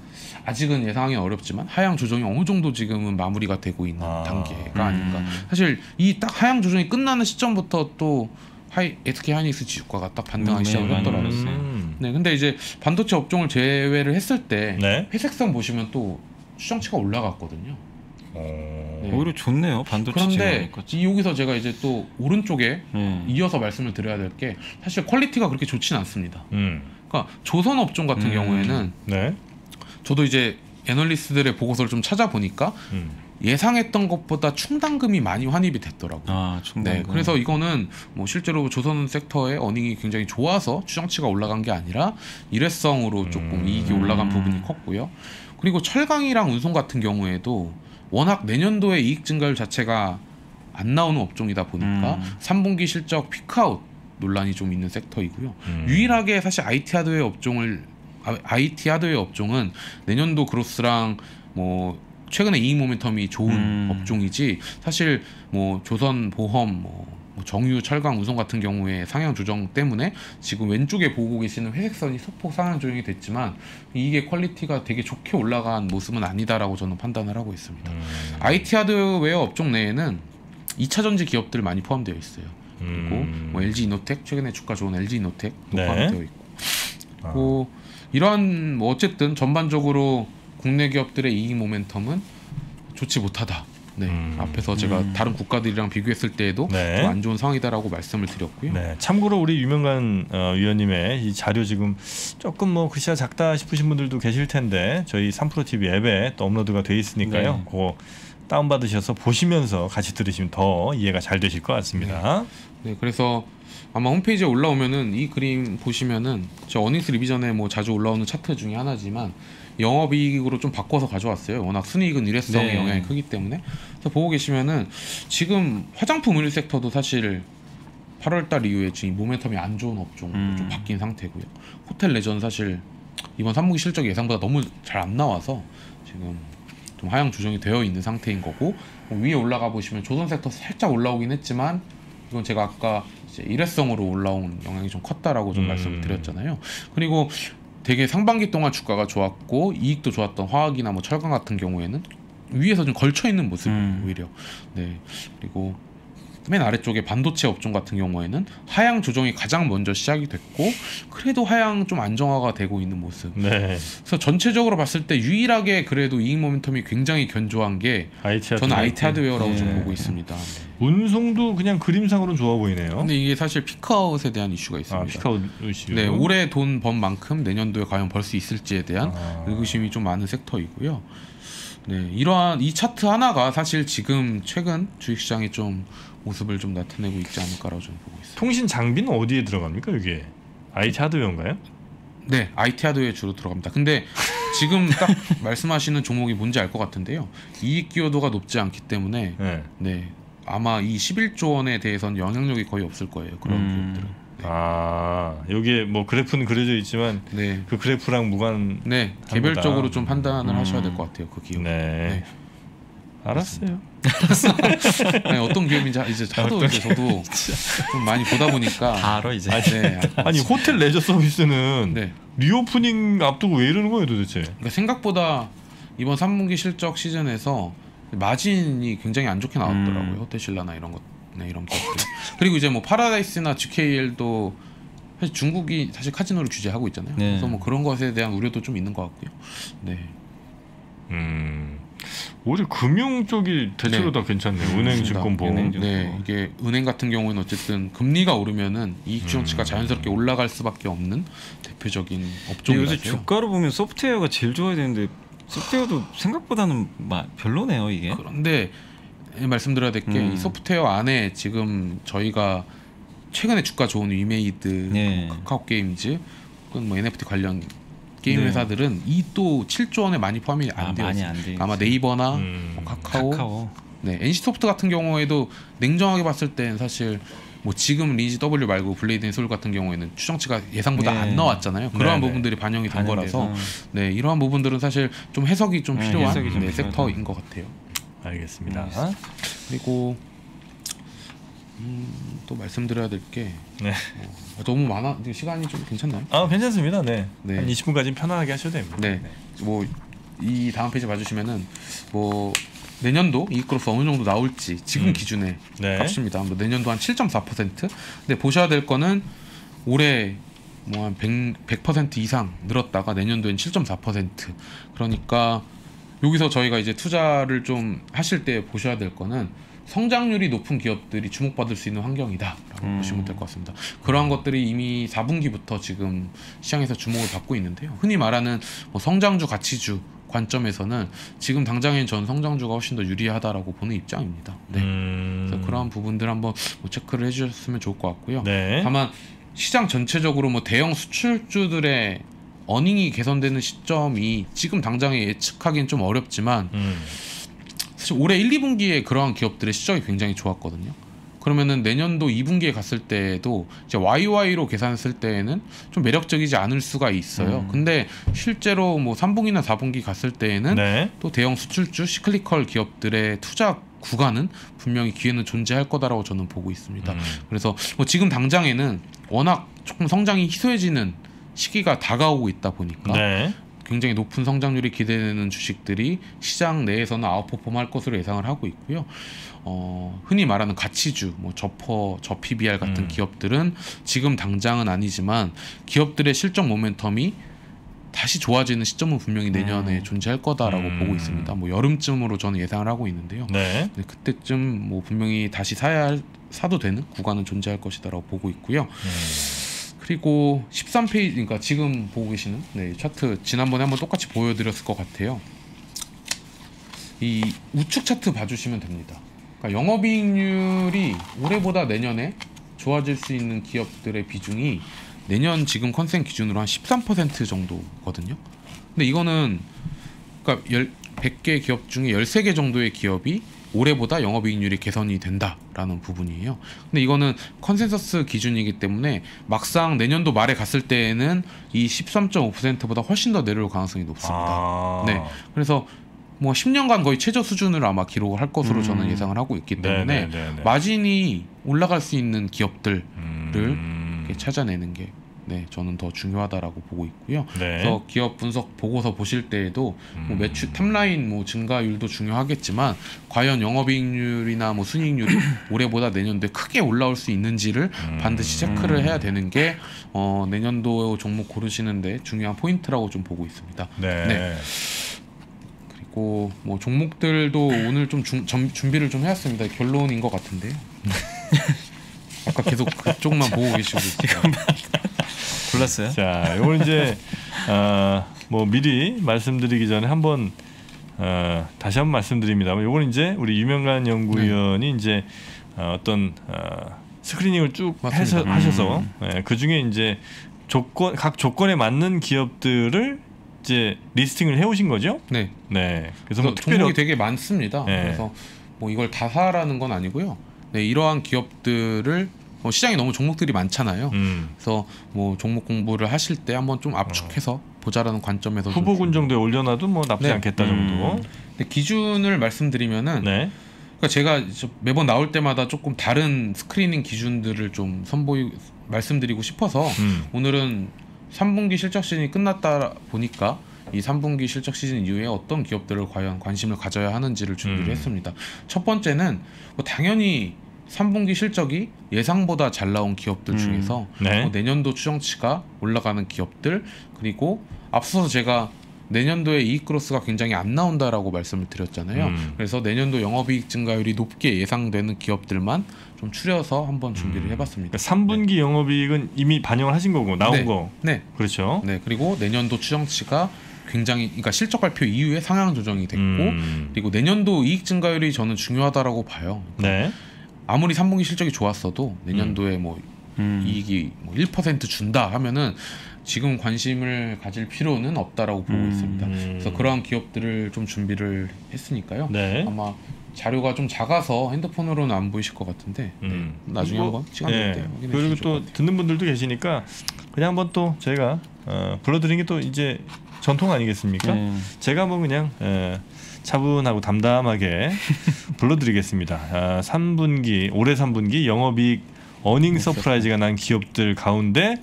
아직은 예상하기 어렵지만 하향 조정이 어느 정도 지금은 마무리가 되고 있는 단계가 아닌가. 사실 이 딱 하향 조정이 끝나는 시점부터 또 SK 하이닉스 지주가가 딱 반등하기 시작을 했더라고요. 네, 근데 이제 반도체 업종을 제외를 했을 때 네? 회색선 보시면 또 추정치가 올라갔거든요. 네. 오히려 좋네요. 반도체. 그런데 여기서 제가 이제 또 오른쪽에 이어서 말씀을 드려야 될 게 사실 퀄리티가 그렇게 좋지는 않습니다. 그러니까 조선 업종 같은 경우에는 네? 저도 이제 애널리스트들의 보고서를 좀 찾아보니까 예상했던 것보다 충당금이 많이 환입이 됐더라고요. 충당금. 네, 그래서 이거는 뭐 실제로 조선 섹터의 어닝이 굉장히 좋아서 추정치가 올라간 게 아니라 일회성으로 조금 이익이 올라간 부분이 컸고요. 그리고 철강이랑 운송 같은 경우에도 워낙 내년도에 이익 증가율 자체가 안 나오는 업종이다 보니까 3분기 실적 피크아웃 논란이 좀 있는 섹터이고요. 유일하게 사실 IT 하드웨어 업종은 내년도 그로스랑 뭐 최근에 이익 모멘텀이 좋은 업종이지 사실 뭐 조선 보험 뭐 정유 철강 운송 같은 경우에 상향 조정 때문에 지금 왼쪽에 보고 계시는 회색선이 소폭 상향 조정이 됐지만 이게 퀄리티가 되게 좋게 올라간 모습은 아니다라고 저는 판단을 하고 있습니다. IT 하드웨어 업종 내에는 2차 전지 기업들 많이 포함되어 있어요. 그리고 뭐 LG 이노텍 최근에 주가 좋은 LG 이노텍도 포함되어 있고 이러한 뭐 어쨌든 전반적으로 국내 기업들의 이익 모멘텀은 좋지 못하다. 네, 앞에서 제가 다른 국가들이랑 비교했을 때에도 좀 안 좋은 상황이다라고 말씀을 드렸고요. 네, 참고로 우리 유명관 위원님의 이 자료 지금 조금 뭐 글씨가 작다 싶으신 분들도 계실 텐데 저희 3프로TV 앱에 또 업로드가 돼 있으니까요. 그거 다운받으셔서 보시면서 같이 들으시면 더 이해가 잘 되실 것 같습니다. 네, 그래서 아마 홈페이지에 올라오면은 이 그림 보시면은 저 어닝스 리비전에 뭐 자주 올라오는 차트 중에 하나지만 영업이익으로 좀 바꿔서 가져왔어요. 워낙 순이익은 일회성의 영향이 크기 때문에. 그래서 보고 계시면은 지금 화장품 의류 섹터도 사실 8월달 이후에 지금 모멘텀이 안 좋은 업종으로 좀 바뀐 상태고요. 호텔 레저는 사실 이번 3분기 실적이 예상보다 너무 잘 안 나와서 지금 좀 하향 조정이 되어 있는 상태인 거고, 위에 올라가 보시면 조선 섹터 살짝 올라오긴 했지만 이건 제가 아까 이제 일회성으로 올라온 영향이 좀 컸다라고 좀 말씀을 드렸잖아요. 그리고 되게 상반기 동안 주가가 좋았고 이익도 좋았던 화학이나 뭐 철강 같은 경우에는 위에서 좀 걸쳐 있는 모습이에요. 오히려. 네. 그리고 맨 아래쪽에 반도체 업종 같은 경우에는 하향 조정이 가장 먼저 시작이 됐고 그래도 하향 좀 안정화가 되고 있는 모습. 네. 그래서 전체적으로 봤을 때 유일하게 그래도 이익 모멘텀이 굉장히 견조한 게 저는 IT 하드웨어라고 좀 보고 있습니다. 운송도 그냥 그림상으로는 좋아 보이네요. 근데 이게 사실 피크아웃에 대한 이슈가 있습니다. 피크아웃 이슈. 네, 올해 돈 번 만큼 내년도에 과연 벌 수 있을지에 대한 의구심이 좀 많은 섹터이고요. 네, 이러한 이 차트 하나가 사실 지금 최근 주식시장에 좀 모습을 좀 나타내고 있지 않을까라고 저는 보고 있습니다. 통신 장비는 어디에 들어갑니까? 이게 IT 하드웨어인가요? 네, IT 하드웨어에 주로 들어갑니다. 근데 지금 딱 말씀하시는 종목이 뭔지 알 것 같은데요. 이익 기여도가 높지 않기 때문에 네, 아마 이 11조 원에 대해서는 영향력이 거의 없을 거예요. 그런 기업들은. 네. 여기에 뭐 그래프는 그려져 있지만 그 그래프랑 무관. 네, 개별적으로 좀 판단을 하셔야 될 것 같아요. 그 기업. 네. 알았어요. 네, 어떤 기업인지 이제 하도 이제 저도 좀 많이 보다 보니까 바로 이제. 아니 호텔 레저 서비스는 리오프닝 앞두고 왜 이러는 거예요 도대체? 그러니까 생각보다 이번 3분기 실적 시즌에서 마진이 굉장히 안 좋게 나왔더라고요. 호텔신라나 이런 것, 이런 것들. 그리고 이제 뭐 파라다이스나 GKL도 사실 중국이 사실 카지노를 규제하고 있잖아요. 그래서 뭐 그런 것에 대한 우려도 좀 있는 것 같고요. 네. 오히려 금융 쪽이 대체로 다 괜찮네요. 은행, 증권보험. 네, 이게 은행 같은 경우에는 어쨌든 금리가 오르면은 이익 추정치가 자연스럽게 올라갈 수밖에 없는 대표적인 업종이라서요. 요새 주가로 보면 소프트웨어가 제일 좋아야 되는데 소프트웨어도 생각보다는 별로네요 이게. 그런데 말씀드려야 될 게 이 소프트웨어 안에 지금 저희가 최근에 주가 좋은 위메이드, 카카오 게임즈, 혹은 뭐 NFT 관련 게임 회사들은 이 또 7조 원에 많이 포함이 안 되어 있어요. 아마 네이버나 뭐 카카오. 네, NC소프트 같은 경우에도 냉정하게 봤을 땐 사실 뭐 지금 리니지 W 말고 블레이드 앤 소울 같은 경우에는 추정치가 예상보다 안 나왔잖아요. 그러한 부분들이 반영이 된 거라서 이러한 부분들은 사실 좀 해석이 좀 필요한 섹터인 것 같아요. 알겠습니다. 그리고 또 말씀드려야 될 게 너무 시간이 좀 괜찮나요? 괜찮습니다. 한 20분까지는 편안하게 하셔도 됩니다. 뭐 이 다음 페이지 봐주시면은 뭐 내년도 이익그로스 어느 정도 나올지 지금 기준의 값입니다. 뭐 내년도 한 7.4%. 근데 보셔야 될 거는 올해 뭐 한 100% 이상 늘었다가 내년도엔 7.4%. 그러니까 여기서 저희가 이제 투자를 좀 하실 때 보셔야 될 거는 성장률이 높은 기업들이 주목받을 수 있는 환경이다라고 보시면 될 것 같습니다. 그러한 것들이 이미 4분기부터 지금 시장에서 주목을 받고 있는데요. 흔히 말하는 뭐 성장주, 가치주 관점에서는 지금 당장엔 전 성장주가 훨씬 더 유리하다라고 보는 입장입니다. 네. 그래서 그러한 부분들 한번 뭐 체크를 해주셨으면 좋을 것 같고요. 네. 다만 시장 전체적으로 뭐 대형 수출주들의 어닝이 개선되는 시점이 지금 당장에 예측하기는 좀 어렵지만 사실 올해 1, 2분기에 그러한 기업들의 실적이 굉장히 좋았거든요. 그러면은 내년도 2분기에 갔을 때에도 이제 YY로 계산했을 때에는 좀 매력적이지 않을 수가 있어요. 근데 실제로 뭐 3분기나 4분기 갔을 때에는 또 대형 수출주 시클리컬 기업들의 투자 구간은 분명히 기회는 존재할 거다라고 저는 보고 있습니다. 그래서 뭐 지금 당장에는 워낙 조금 성장이 희소해지는 시기가 다가오고 있다 보니까 굉장히 높은 성장률이 기대되는 주식들이 시장 내에서는 아웃퍼폼할 것으로 예상을 하고 있고요. 흔히 말하는 가치주, 뭐 저 PBR 같은 기업들은 지금 당장은 아니지만 기업들의 실적 모멘텀이 다시 좋아지는 시점은 분명히 내년에 존재할 거다라고 보고 있습니다. 뭐 여름쯤으로 저는 예상을 하고 있는데요. 네, 그때쯤 뭐 분명히 다시 사도 되는 구간은 존재할 것이다라고 보고 있고요. 그리고 13페이지, 그러니까 지금 보고 계시는 차트 지난번에 한번 똑같이 보여드렸을 것 같아요. 이 우측 차트 봐주시면 됩니다. 그러니까 영업이익률이 올해보다 내년에 좋아질 수 있는 기업들의 비중이 내년 지금 컨센 기준으로 한 13% 정도거든요. 근데 이거는 그러니까 100개 기업 중에 13개 정도의 기업이 올해보다 영업이익률이 개선이 된다라는 부분이에요. 근데 이거는 컨센서스 기준이기 때문에 막상 내년도 말에 갔을 때에는 이 13.5%보다 훨씬 더 내려올 가능성이 높습니다. 네, 그래서 뭐 10년간 거의 최저 수준을 아마 기록을 할 것으로 저는 예상을 하고 있기 때문에 마진이 올라갈 수 있는 기업들을 찾아내는 게 저는 더 중요하다라고 보고 있고요. 그래서 기업 분석 보고서 보실 때에도 뭐 매출 탑라인 뭐 증가율도 중요하겠지만 과연 영업이익률이나 뭐 순이익률이 올해보다 내년도에 크게 올라올 수 있는지를 반드시 체크를 해야 되는 게 내년도 종목 고르시는데 중요한 포인트라고 좀 보고 있습니다. 그리고 뭐 종목들도 오늘 좀 준비를 좀 해왔습니다. 결론인 것 같은데요. 아까 계속 그쪽만 보고 계시고 골랐어요? 자, 이걸 이제 뭐 미리 말씀드리기 전에 한번 다시 한번 말씀드립니다만, 요건 이제 우리 유명관 연구위원이 이제 어떤 스크리닝을 쭉 하셔서 그 중에 이제 각 조건에 맞는 기업들을 이제 리스팅을 해오신 거죠? 네. 그래서 뭐 종목이 되게 많습니다. 그래서 뭐 이걸 다 사라는 건 아니고요. 이러한 기업들을 시장에 너무 종목들이 많잖아요. 그래서 뭐 종목 공부를 하실 때 한번 좀 압축해서 보자라는 관점에서 후보군 정도에 올려놔도 뭐 나쁘지 않겠다 정도. 근데 기준을 말씀드리면은 그러니까 제가 매번 나올 때마다 조금 다른 스크리닝 기준들을 좀 말씀드리고 싶어서 오늘은 3분기 실적 시즌이 끝났다 보니까 이 3분기 실적 시즌 이후에 어떤 기업들을 과연 관심을 가져야 하는지를 준비를 했습니다. 첫 번째는 뭐 당연히 3분기 실적이 예상보다 잘 나온 기업들 중에서 뭐 내년도 추정치가 올라가는 기업들, 그리고 앞서서 제가 내년도에 이익 그로스가 굉장히 안 나온다라고 말씀을 드렸잖아요. 그래서 내년도 영업이익 증가율이 높게 예상되는 기업들만 좀 추려서 한번 준비를 해봤습니다. 그러니까 3분기 영업이익은 이미 반영을 하신 거고 나온 거. 그렇죠. 그리고 내년도 추정치가 굉장히, 그러니까 실적 발표 이후에 상향 조정이 됐고, 그리고 내년도 이익 증가율이 저는 중요하다라고 봐요. 그러니까 아무리 3분기 실적이 좋았어도 내년도에 뭐 이익이 뭐 1% 준다 하면은 지금 관심을 가질 필요는 없다라고 보고 있습니다. 그래서 그러한 기업들을 좀 준비를 했으니까요. 아마 자료가 좀 작아서 핸드폰으로는 안 보이실 것 같은데 나중에 한번 시간 될 때 확인해 그리고 주실 또 듣는 분들도 계시니까 그냥 한번 또 저희가 불러드린 게 또 이제 전통 아니겠습니까? 제가 한번 그냥 차분하고 담담하게 불러드리겠습니다. 3분기 올해 3분기 영업이익 어닝 서프라이즈가 난 기업들 가운데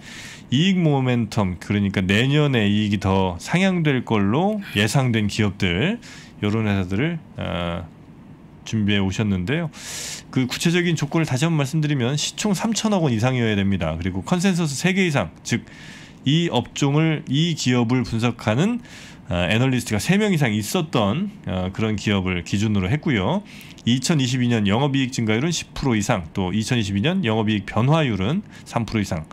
이익 모멘텀 그러니까 내년에 이익이 더 상향될 걸로 예상된 기업들 이런 회사들을 준비해 오셨는데요. 그 구체적인 조건을 다시 한번 말씀드리면 시총 3천억 원 이상이어야 됩니다. 그리고 컨센서스 3개 이상, 즉 이 업종을 이 기업을 분석하는 애널리스트가 3명 이상 있었던 그런 기업을 기준으로 했고요. 2022년 영업이익 증가율은 10% 이상, 또 2022년 영업이익 변화율은 3% 이상.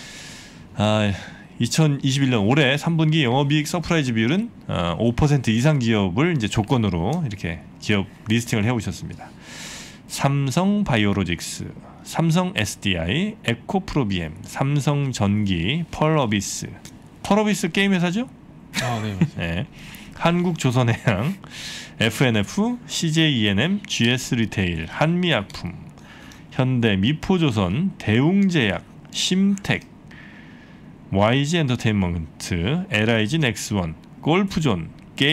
2021년 올해 3분기 영업이익 서프라이즈 비율은 5% 이상 기업을 이제 조건으로 이렇게 기업 리스팅을 해오셨습니다. 삼성바이오로직스, 삼성 SDI, 에코프로비엠, 삼성전기, 펄어비스. 펄어비스 게임 회사죠? 네. 네. 한국조선해양, FNF, CJENM, GS리테일, 한미약품, 현대미포조선, 대웅제약, 심텍, YG엔터테인먼트, LIG넥스원, 골프존,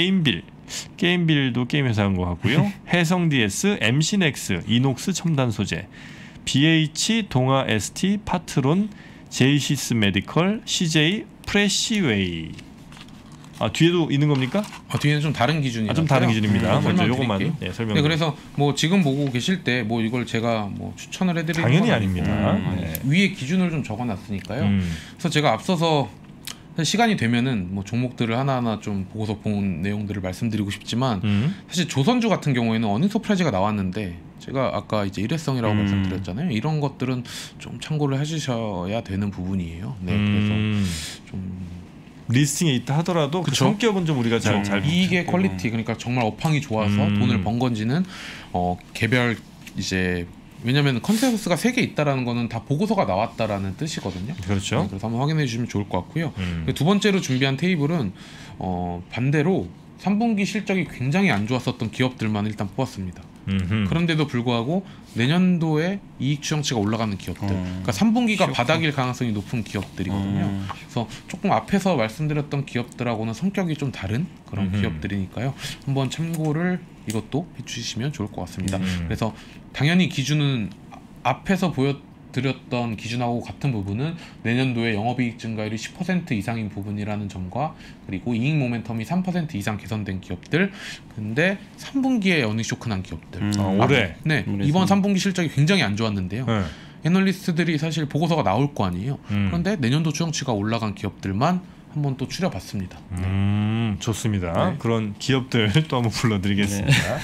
게임빌도 게임 회사인 것 같고요. 해성DS, MC넥스, 이녹스 첨단소재, BH, 동아ST, 파트론, 제이시스 메디컬, CJ, 프레시웨이. 뒤에도 있는 겁니까? 뒤에는 좀 다른 기준이라서요. 좀 다른 기준입니다. 먼저 요것만 설명. 네, 그래서 뭐 지금 보고 계실 때 뭐 이걸 제가 뭐 추천을 해드리는 당연히 건 아닙니다. 위에 기준을 좀 적어놨으니까요. 그래서 제가 앞서서 시간이 되면은 뭐 종목들을 하나하나 좀 보고서 본 내용들을 말씀드리고 싶지만 사실 조선주 같은 경우에는 어닝 서프라이즈가 나왔는데 제가 아까 이제 일회성이라고 말씀드렸잖아요. 이런 것들은 좀 참고를 해주셔야 되는 부분이에요. 네, 그래서 좀 리스팅에 있다 하더라도 그 성격은 좀 우리가 잘 이익의 퀄리티, 그러니까 정말 업황이 좋아서 돈을 번 건지는 개별 이제, 왜냐하면 컨센서스가 3개 있다라는 거는 다 보고서가 나왔다라는 뜻이거든요. 그렇죠. 네, 그래서 한번 확인해 주시면 좋을 것 같고요. 두 번째로 준비한 테이블은 반대로 3분기 실적이 굉장히 안 좋았었던 기업들만 일단 뽑았습니다. 그런데도 불구하고 내년도에 이익 추정치가 올라가는 기업들, 그러니까 3분기가 바닥일 가능성이 높은 기업들이거든요. 그래서 조금 앞에서 말씀드렸던 기업들하고는 성격이 좀 다른 그런 기업들이니까요. 한번 참고를 이것도 해주시면 좋을 것 같습니다. 그래서 당연히 기준은 앞에서 보여드렸던 기준하고 같은 부분은 내년도에 영업이익 증가율이 10% 이상인 부분이라는 점과, 그리고 이익 모멘텀이 3% 이상 개선된 기업들, 근데 3분기에 어닝 쇼크난 기업들. 올해? 네, 이번 3분기 실적이 굉장히 안 좋았는데요. 애널리스트들이 사실 보고서가 나올 거 아니에요. 그런데 내년도 추정치가 올라간 기업들만 한번 또 추려봤습니다. 좋습니다. 네. 그런 기업들 또 한번 불러드리겠습니다.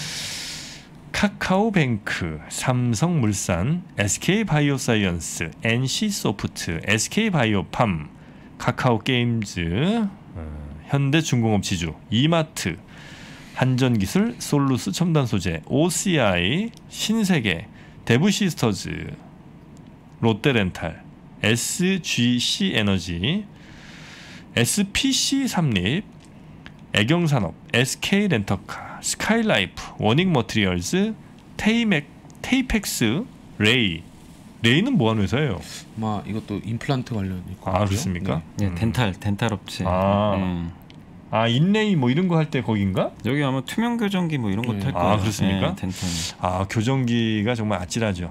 카카오뱅크, 삼성물산, SK바이오사이언스, NC소프트, SK바이오팜, 카카오게임즈, 현대중공업지주, 이마트, 한전기술, 솔루스 첨단소재, OCI, 신세계, 대부시스터즈, 롯데렌탈, SGC에너지, SPC삼립, 애경산업, SK렌터카, 스카이라이프, 워닝머티리얼즈, 테이펙스, 레이는 뭐하는 회사예요? 이것도 임플란트 관련일 것 같고요. 그렇습니까? 네, 덴탈 업체. 인레이 뭐 이런 거 할 때 거긴가? 여기 아마 투명 교정기 뭐 이런 거 탈 거예요. 그렇습니까? 덴탈. 교정기가 정말 아찔하죠.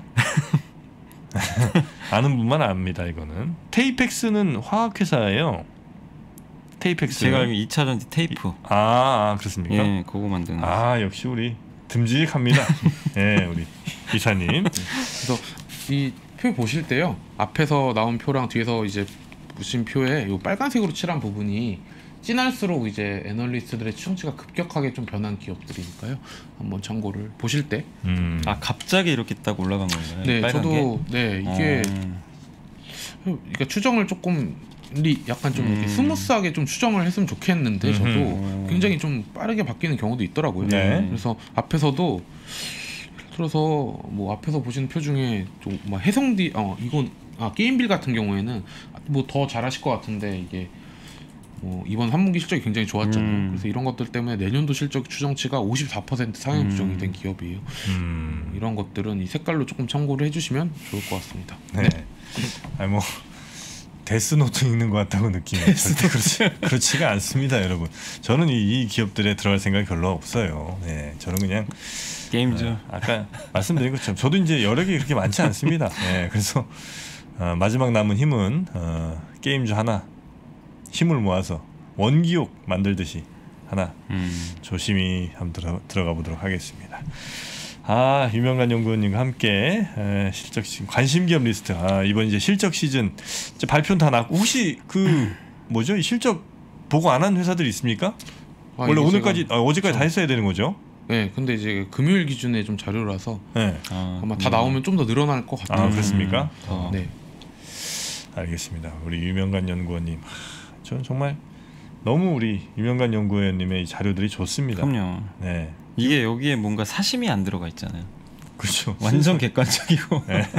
아는 분만 압니다. 이거는. 테이펙스는 화학회사예요. 테이펙스. 제가 알기로 2차전지 테이프. 그렇습니까? 예, 그거 만드는. 역시 우리 듬직합니다. 예, 우리 이사님. 그래서 이 표 보실 때요, 앞에서 나온 표랑 뒤에서 이제 보신 표에 이 빨간색으로 칠한 부분이 진할수록 이제 애널리스트들의 추정치가 급격하게 좀 변한 기업들이니까요. 한번 참고를 보실 때. 갑자기 이렇게 딱 올라간 건가요? 네, 저도 게? 이게 그러니까 추정을 조금 약간 좀 이렇게 스무스하게 좀 추정을 했으면 좋겠는데 저도 굉장히 좀 빠르게 바뀌는 경우도 있더라고요. 그래서 앞에서도 들어서 뭐 앞에서 보시는 표 중에 좀 해성디 이건 게임빌 같은 경우에는 뭐 더 잘하실 것 같은데 이게 뭐 이번 3분기 실적이 굉장히 좋았잖아요. 그래서 이런 것들 때문에 내년도 실적 추정치가 54% 상향 조정이 된 기업이에요. 이런 것들은 이 색깔로 조금 참고를 해주시면 좋을 것 같습니다. 네. 뭐 데스노트 읽는 것 같다고 느끼면 절대 그렇지가 않습니다, 여러분. 저는 이 기업들에 들어갈 생각이 별로 없어요. 네, 저는 그냥 게임즈. 아까 말씀드린 것처럼 저도 이제 여력이 그렇게 많지 않습니다. 네, 그래서 마지막 남은 힘은 게임주 하나 힘을 모아서 원기옥 만들듯이 하나 조심히 한번 들어가 보도록 하겠습니다. 유명관 연구원님과 함께 실적 시즌 관심기업 리스트. 이번 이제 실적 시즌 이제 발표는 다 났고 혹시 그 뭐죠? 이 실적 보고 안 한 회사들이 있습니까? 원래 오늘까지 어제까지 다 했어야 되는 거죠? 네, 근데 이제 금요일 기준에 좀 자료라서 아마 다 나오면 좀 더 늘어날 것 같아요. 그렇습니까? 네. 알겠습니다. 우리 유명관 연구원님, 저는 정말 너무 우리 유명관 연구원님의 이 자료들이 좋습니다. 그럼요. 네. 이게 여기에 뭔가 사심이 안 들어가 있잖아요. 그렇죠. 완전 객관적이고. 네.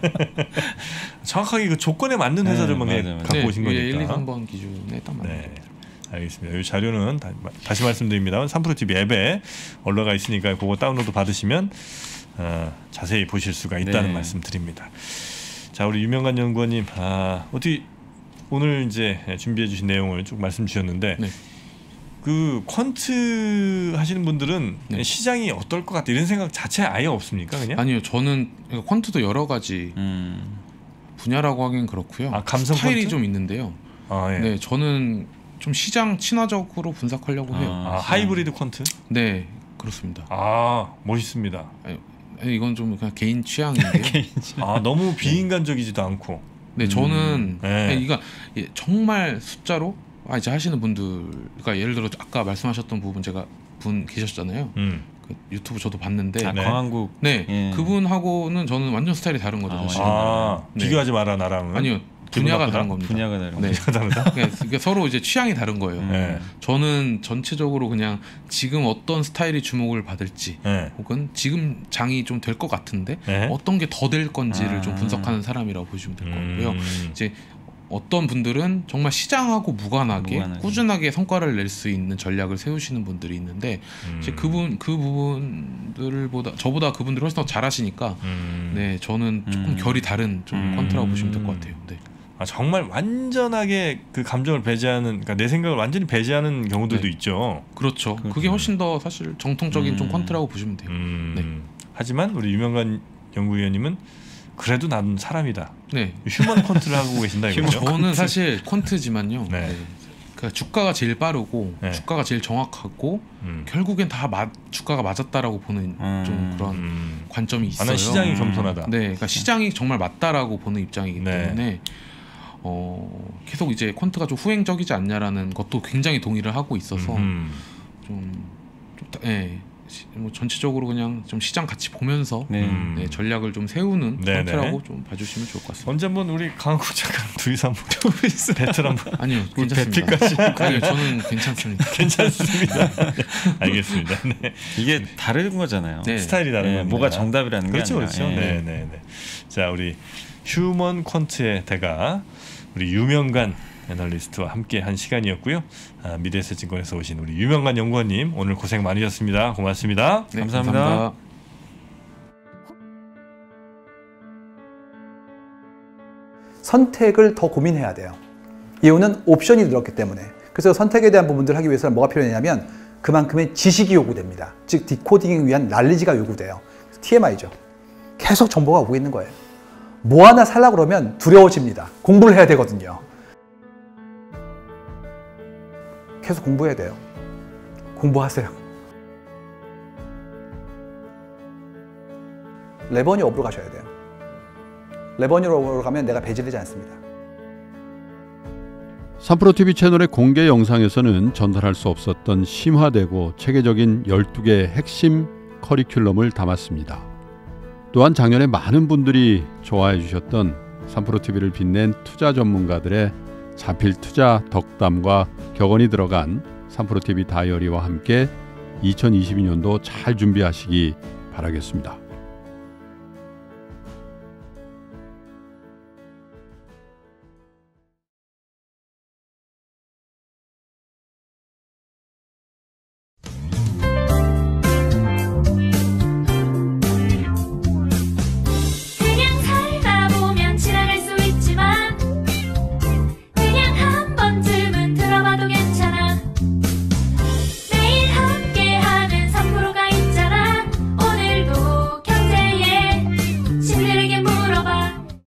정확하게 그 조건에 맞는 회사들만 갖고 오신 거니까. 1, 2, 3번 기준에 딱 맞는 네. 알겠습니다. 이 자료는 다시 말씀드립니다만 3프로TV 앱에 올라가 있으니까 그거 다운로드 받으시면 자세히 보실 수가 있다는 말씀 드립니다. 자, 우리 유명관 연구원님, 어떻게 오늘 이제 준비해 주신 내용을 쭉 말씀 주셨는데 그 퀀트 하시는 분들은 시장이 어떨 것 같다 이런 생각 자체 아예 없습니까? 그냥? 아니요, 저는 퀀트도 여러 가지 분야라고 하긴 그렇고요. 감성 스타일이 퀀트? 좀 있는데요. 예. 네, 저는 좀 시장 친화적으로 분석하려고 해요. 하이브리드 퀀트? 네, 그렇습니다. 멋있습니다. 아니, 이건 좀 그냥 개인 취향인데요. 너무 비인간적이지도 않고. 네, 저는 이거 정말 숫자로 이제 하시는 분들가 예를 들어 아까 말씀하셨던 부분 분 계셨잖아요. 그 유튜브 저도 봤는데 광한국 그분하고는 저는 완전 스타일이 다른 거죠. 비교하지 마라 나랑은. 아니요. 분야가 다른 겁니다. 분야가 다른 네. 다르다. 그러니까 서로 이제 취향이 다른 거예요. 저는 전체적으로 그냥 지금 어떤 스타일이 주목을 받을지, 혹은 지금 장이 좀 될 것 같은데 어떤 게 더 될 건지를 좀 분석하는 사람이라고 보시면 될 것 같고요. 이제 어떤 분들은 정말 시장하고 무관하게 꾸준하게 성과를 낼 수 있는 전략을 세우시는 분들이 있는데 이제 그 부분들보다 저보다 그분들이 훨씬 더 잘하시니까 저는 조금 결이 다른 좀 퀀트라고 보시면 될 것 같아요. 네. 정말 완전하게 그 감정을 배제하는, 그러니까 내 생각을 완전히 배제하는 경우들도 있죠. 그렇죠. 그게 훨씬 더 사실 정통적인 좀 퀀트라고 보시면 돼요. 하지만 우리 유명관 연구위원님은 그래도 난 사람이다. 네. 휴먼 퀀트를 하고 계신다 이거죠. 저는 사실 퀀트지만요. 그러니까 주가가 제일 빠르고 주가가 제일 정확하고 결국엔 다 주가가 맞았다라고 보는 좀 그런 관점이 있어요. 나는 시장이 겸손하다. 네, 그러니까 시장이 정말 맞다라고 보는 입장이기 때문에 계속 이제 퀀트가 좀 후행적이지 않냐라는 것도 굉장히 동의를 하고 있어서 뭐 전체적으로 그냥 좀 시장 같이 보면서 전략을 좀 세우는 퀀트라고 좀 봐주시면 좋을 것 같습니다. 언제 한번 우리 강국 작가 둘이서 한번 배틀 한번. 아니요, 괜찮습니다. 아니요, 저는 괜찮습니다. 괜찮습니다. 알겠습니다. 이게 다른 거잖아요. 스타일이 다른 겁니다. 뭐가 정답이라는 게 아니라. 그렇죠. 자, 우리 휴먼 퀀트의 대가 우리 유명관 애널리스트와 함께 한 시간이었고요. 미래에셋증권에서 오신 우리 유명관 연구원님 오늘 고생 많으셨습니다. 고맙습니다. 감사합니다. 선택을 더 고민해야 돼요. 이유는 옵션이 늘었기 때문에. 그래서 선택에 대한 부분들을 하기 위해서는 뭐가 필요하냐면 그만큼의 지식이 요구됩니다. 즉 디코딩을 위한 난리지가 요구돼요. TMI죠. 계속 정보가 오고 있는 거예요. 뭐 하나 살려고 그러면 두려워집니다. 공부를 해야 되거든요. 계속 공부해야 돼요. 공부하세요. 레버니 업으로 가셔야 돼요. 레버니 업으로 가면 내가 배제되지 않습니다. 3프로TV 채널의 공개 영상에서는 전달할 수 없었던 심화되고 체계적인 12개의 핵심 커리큘럼을 담았습니다. 또한 작년에 많은 분들이 좋아해 주셨던 3프로TV를 빛낸 투자 전문가들의 자필 투자 덕담과 격언이 들어간 3프로TV 다이어리와 함께 2022년도 잘 준비하시기 바라겠습니다.